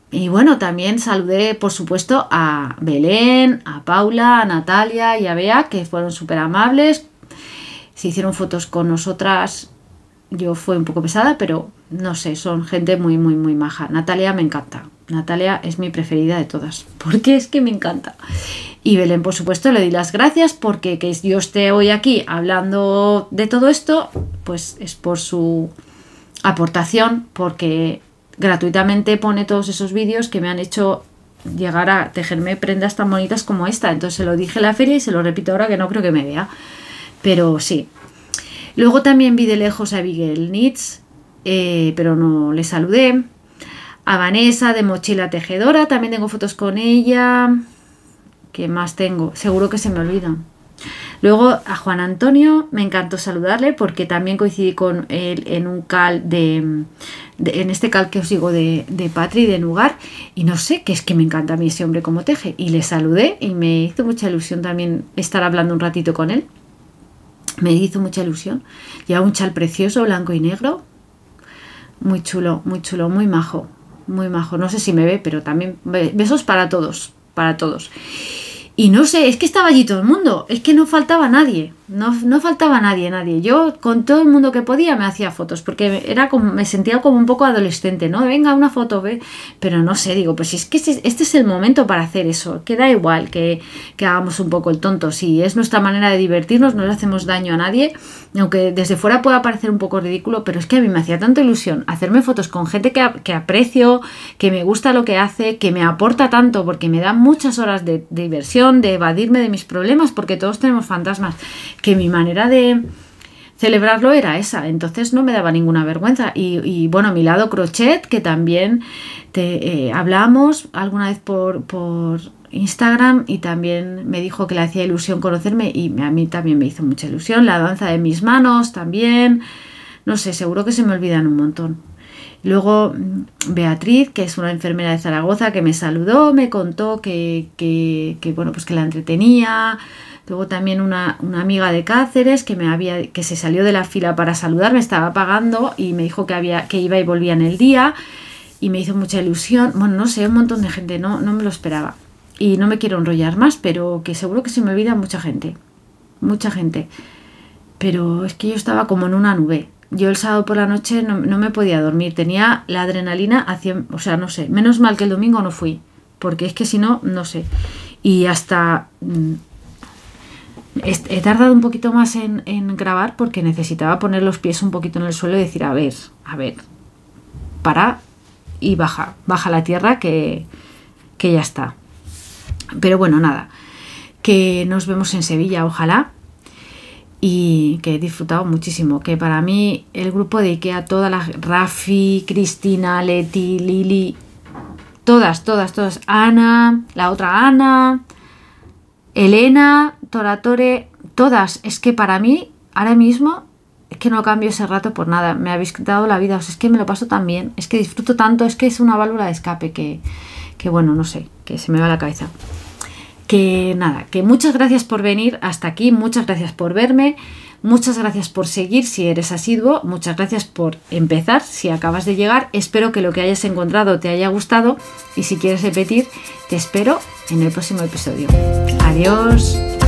Y bueno, también saludé, por supuesto, a Belén, a Paula, a Natalia y a Bea, que fueron súper amables. Se hicieron fotos con nosotras. Yo fui un poco pesada, pero no sé, son gente muy, muy, muy maja. Natalia me encanta. Natalia es mi preferida de todas, porque es que me encanta. Y Belén, por supuesto, le di las gracias porque que yo esté hoy aquí hablando de todo esto, pues es por su aportación, porque gratuitamente pone todos esos vídeos que me han hecho llegar a tejerme prendas tan bonitas como esta. Entonces se lo dije en la feria y se lo repito ahora, que no creo que me vea, pero sí. Luego también vi de lejos a Abigail Knits, pero no le saludé. A Vanessa de Mochila Tejedora, también tengo fotos con ella. ¿Qué más tengo? Seguro que se me olvidan. Luego a Juan Antonio, me encantó saludarle porque también coincidí con él en un cal en este cal que os digo de Patri, de Nugar, y no sé, que es que me encanta a mí ese hombre como teje, y le saludé y me hizo mucha ilusión también estar hablando un ratito con él. Me hizo mucha ilusión. Lleva un chal precioso, blanco y negro, muy chulo, muy majo, muy majo. No sé si me ve, pero también besos para todos, para todos. Y no sé, es que estaba allí todo el mundo, es que no faltaba nadie, no faltaba nadie. Yo con todo el mundo que podía me hacía fotos, porque era como, me sentía como un poco adolescente, ¿no? Venga, una foto, ve. Pero no sé, digo, pues es que este es el momento para hacer eso, que da igual que hagamos un poco el tonto, si es nuestra manera de divertirnos, no le hacemos daño a nadie, aunque desde fuera pueda parecer un poco ridículo, pero es que a mí me hacía tanta ilusión hacerme fotos con gente que aprecio, que me gusta lo que hace, que me aporta tanto, porque me da muchas horas de diversión, de evadirme de mis problemas, porque todos tenemos fantasmas, que mi manera de celebrarlo era esa, entonces no me daba ninguna vergüenza. Y bueno, mi lado crochet, que también hablamos alguna vez por Instagram, y también me dijo que le hacía ilusión conocerme, y a mí también me hizo mucha ilusión. La danza de mis manos también, no sé, seguro que se me olvidan un montón. Luego Beatriz, que es una enfermera de Zaragoza, que me saludó, me contó que bueno, pues que la entretenía. Luego también una amiga de Cáceres que se salió de la fila para saludarme, estaba pagando y me dijo que iba y volvía en el día, y me hizo mucha ilusión. Bueno, no sé, un montón de gente, no me lo esperaba. Y no me quiero enrollar más, pero que seguro que se me olvida mucha gente. Pero es que yo estaba como en una nube. Yo el sábado por la noche no me podía dormir, tenía la adrenalina a 100, o sea, no sé, menos mal que el domingo no fui, porque es que si no, no sé. Y hasta he tardado un poquito más en grabar porque necesitaba poner los pies un poquito en el suelo y decir, a ver, para y baja la tierra que ya está. Pero bueno, nada, que nos vemos en Sevilla, ojalá. Y que he disfrutado muchísimo, que para mí el grupo de Ikea, todas las, Rafi, Cristina, Leti, Lili, todas, Ana, la otra Ana, Elena, Toratore, todas, es que para mí ahora mismo es que no cambio ese rato por nada, me habéis dado la vida, o sea, es que me lo paso tan bien, es que disfruto tanto, es que es una válvula de escape que bueno, no sé, que se me va la cabeza. Que nada, que muchas gracias por venir hasta aquí, muchas gracias por verme, muchas gracias por seguir si eres asiduo, muchas gracias por empezar si acabas de llegar. Espero que lo que hayas encontrado te haya gustado, y si quieres repetir, te espero en el próximo episodio. Adiós.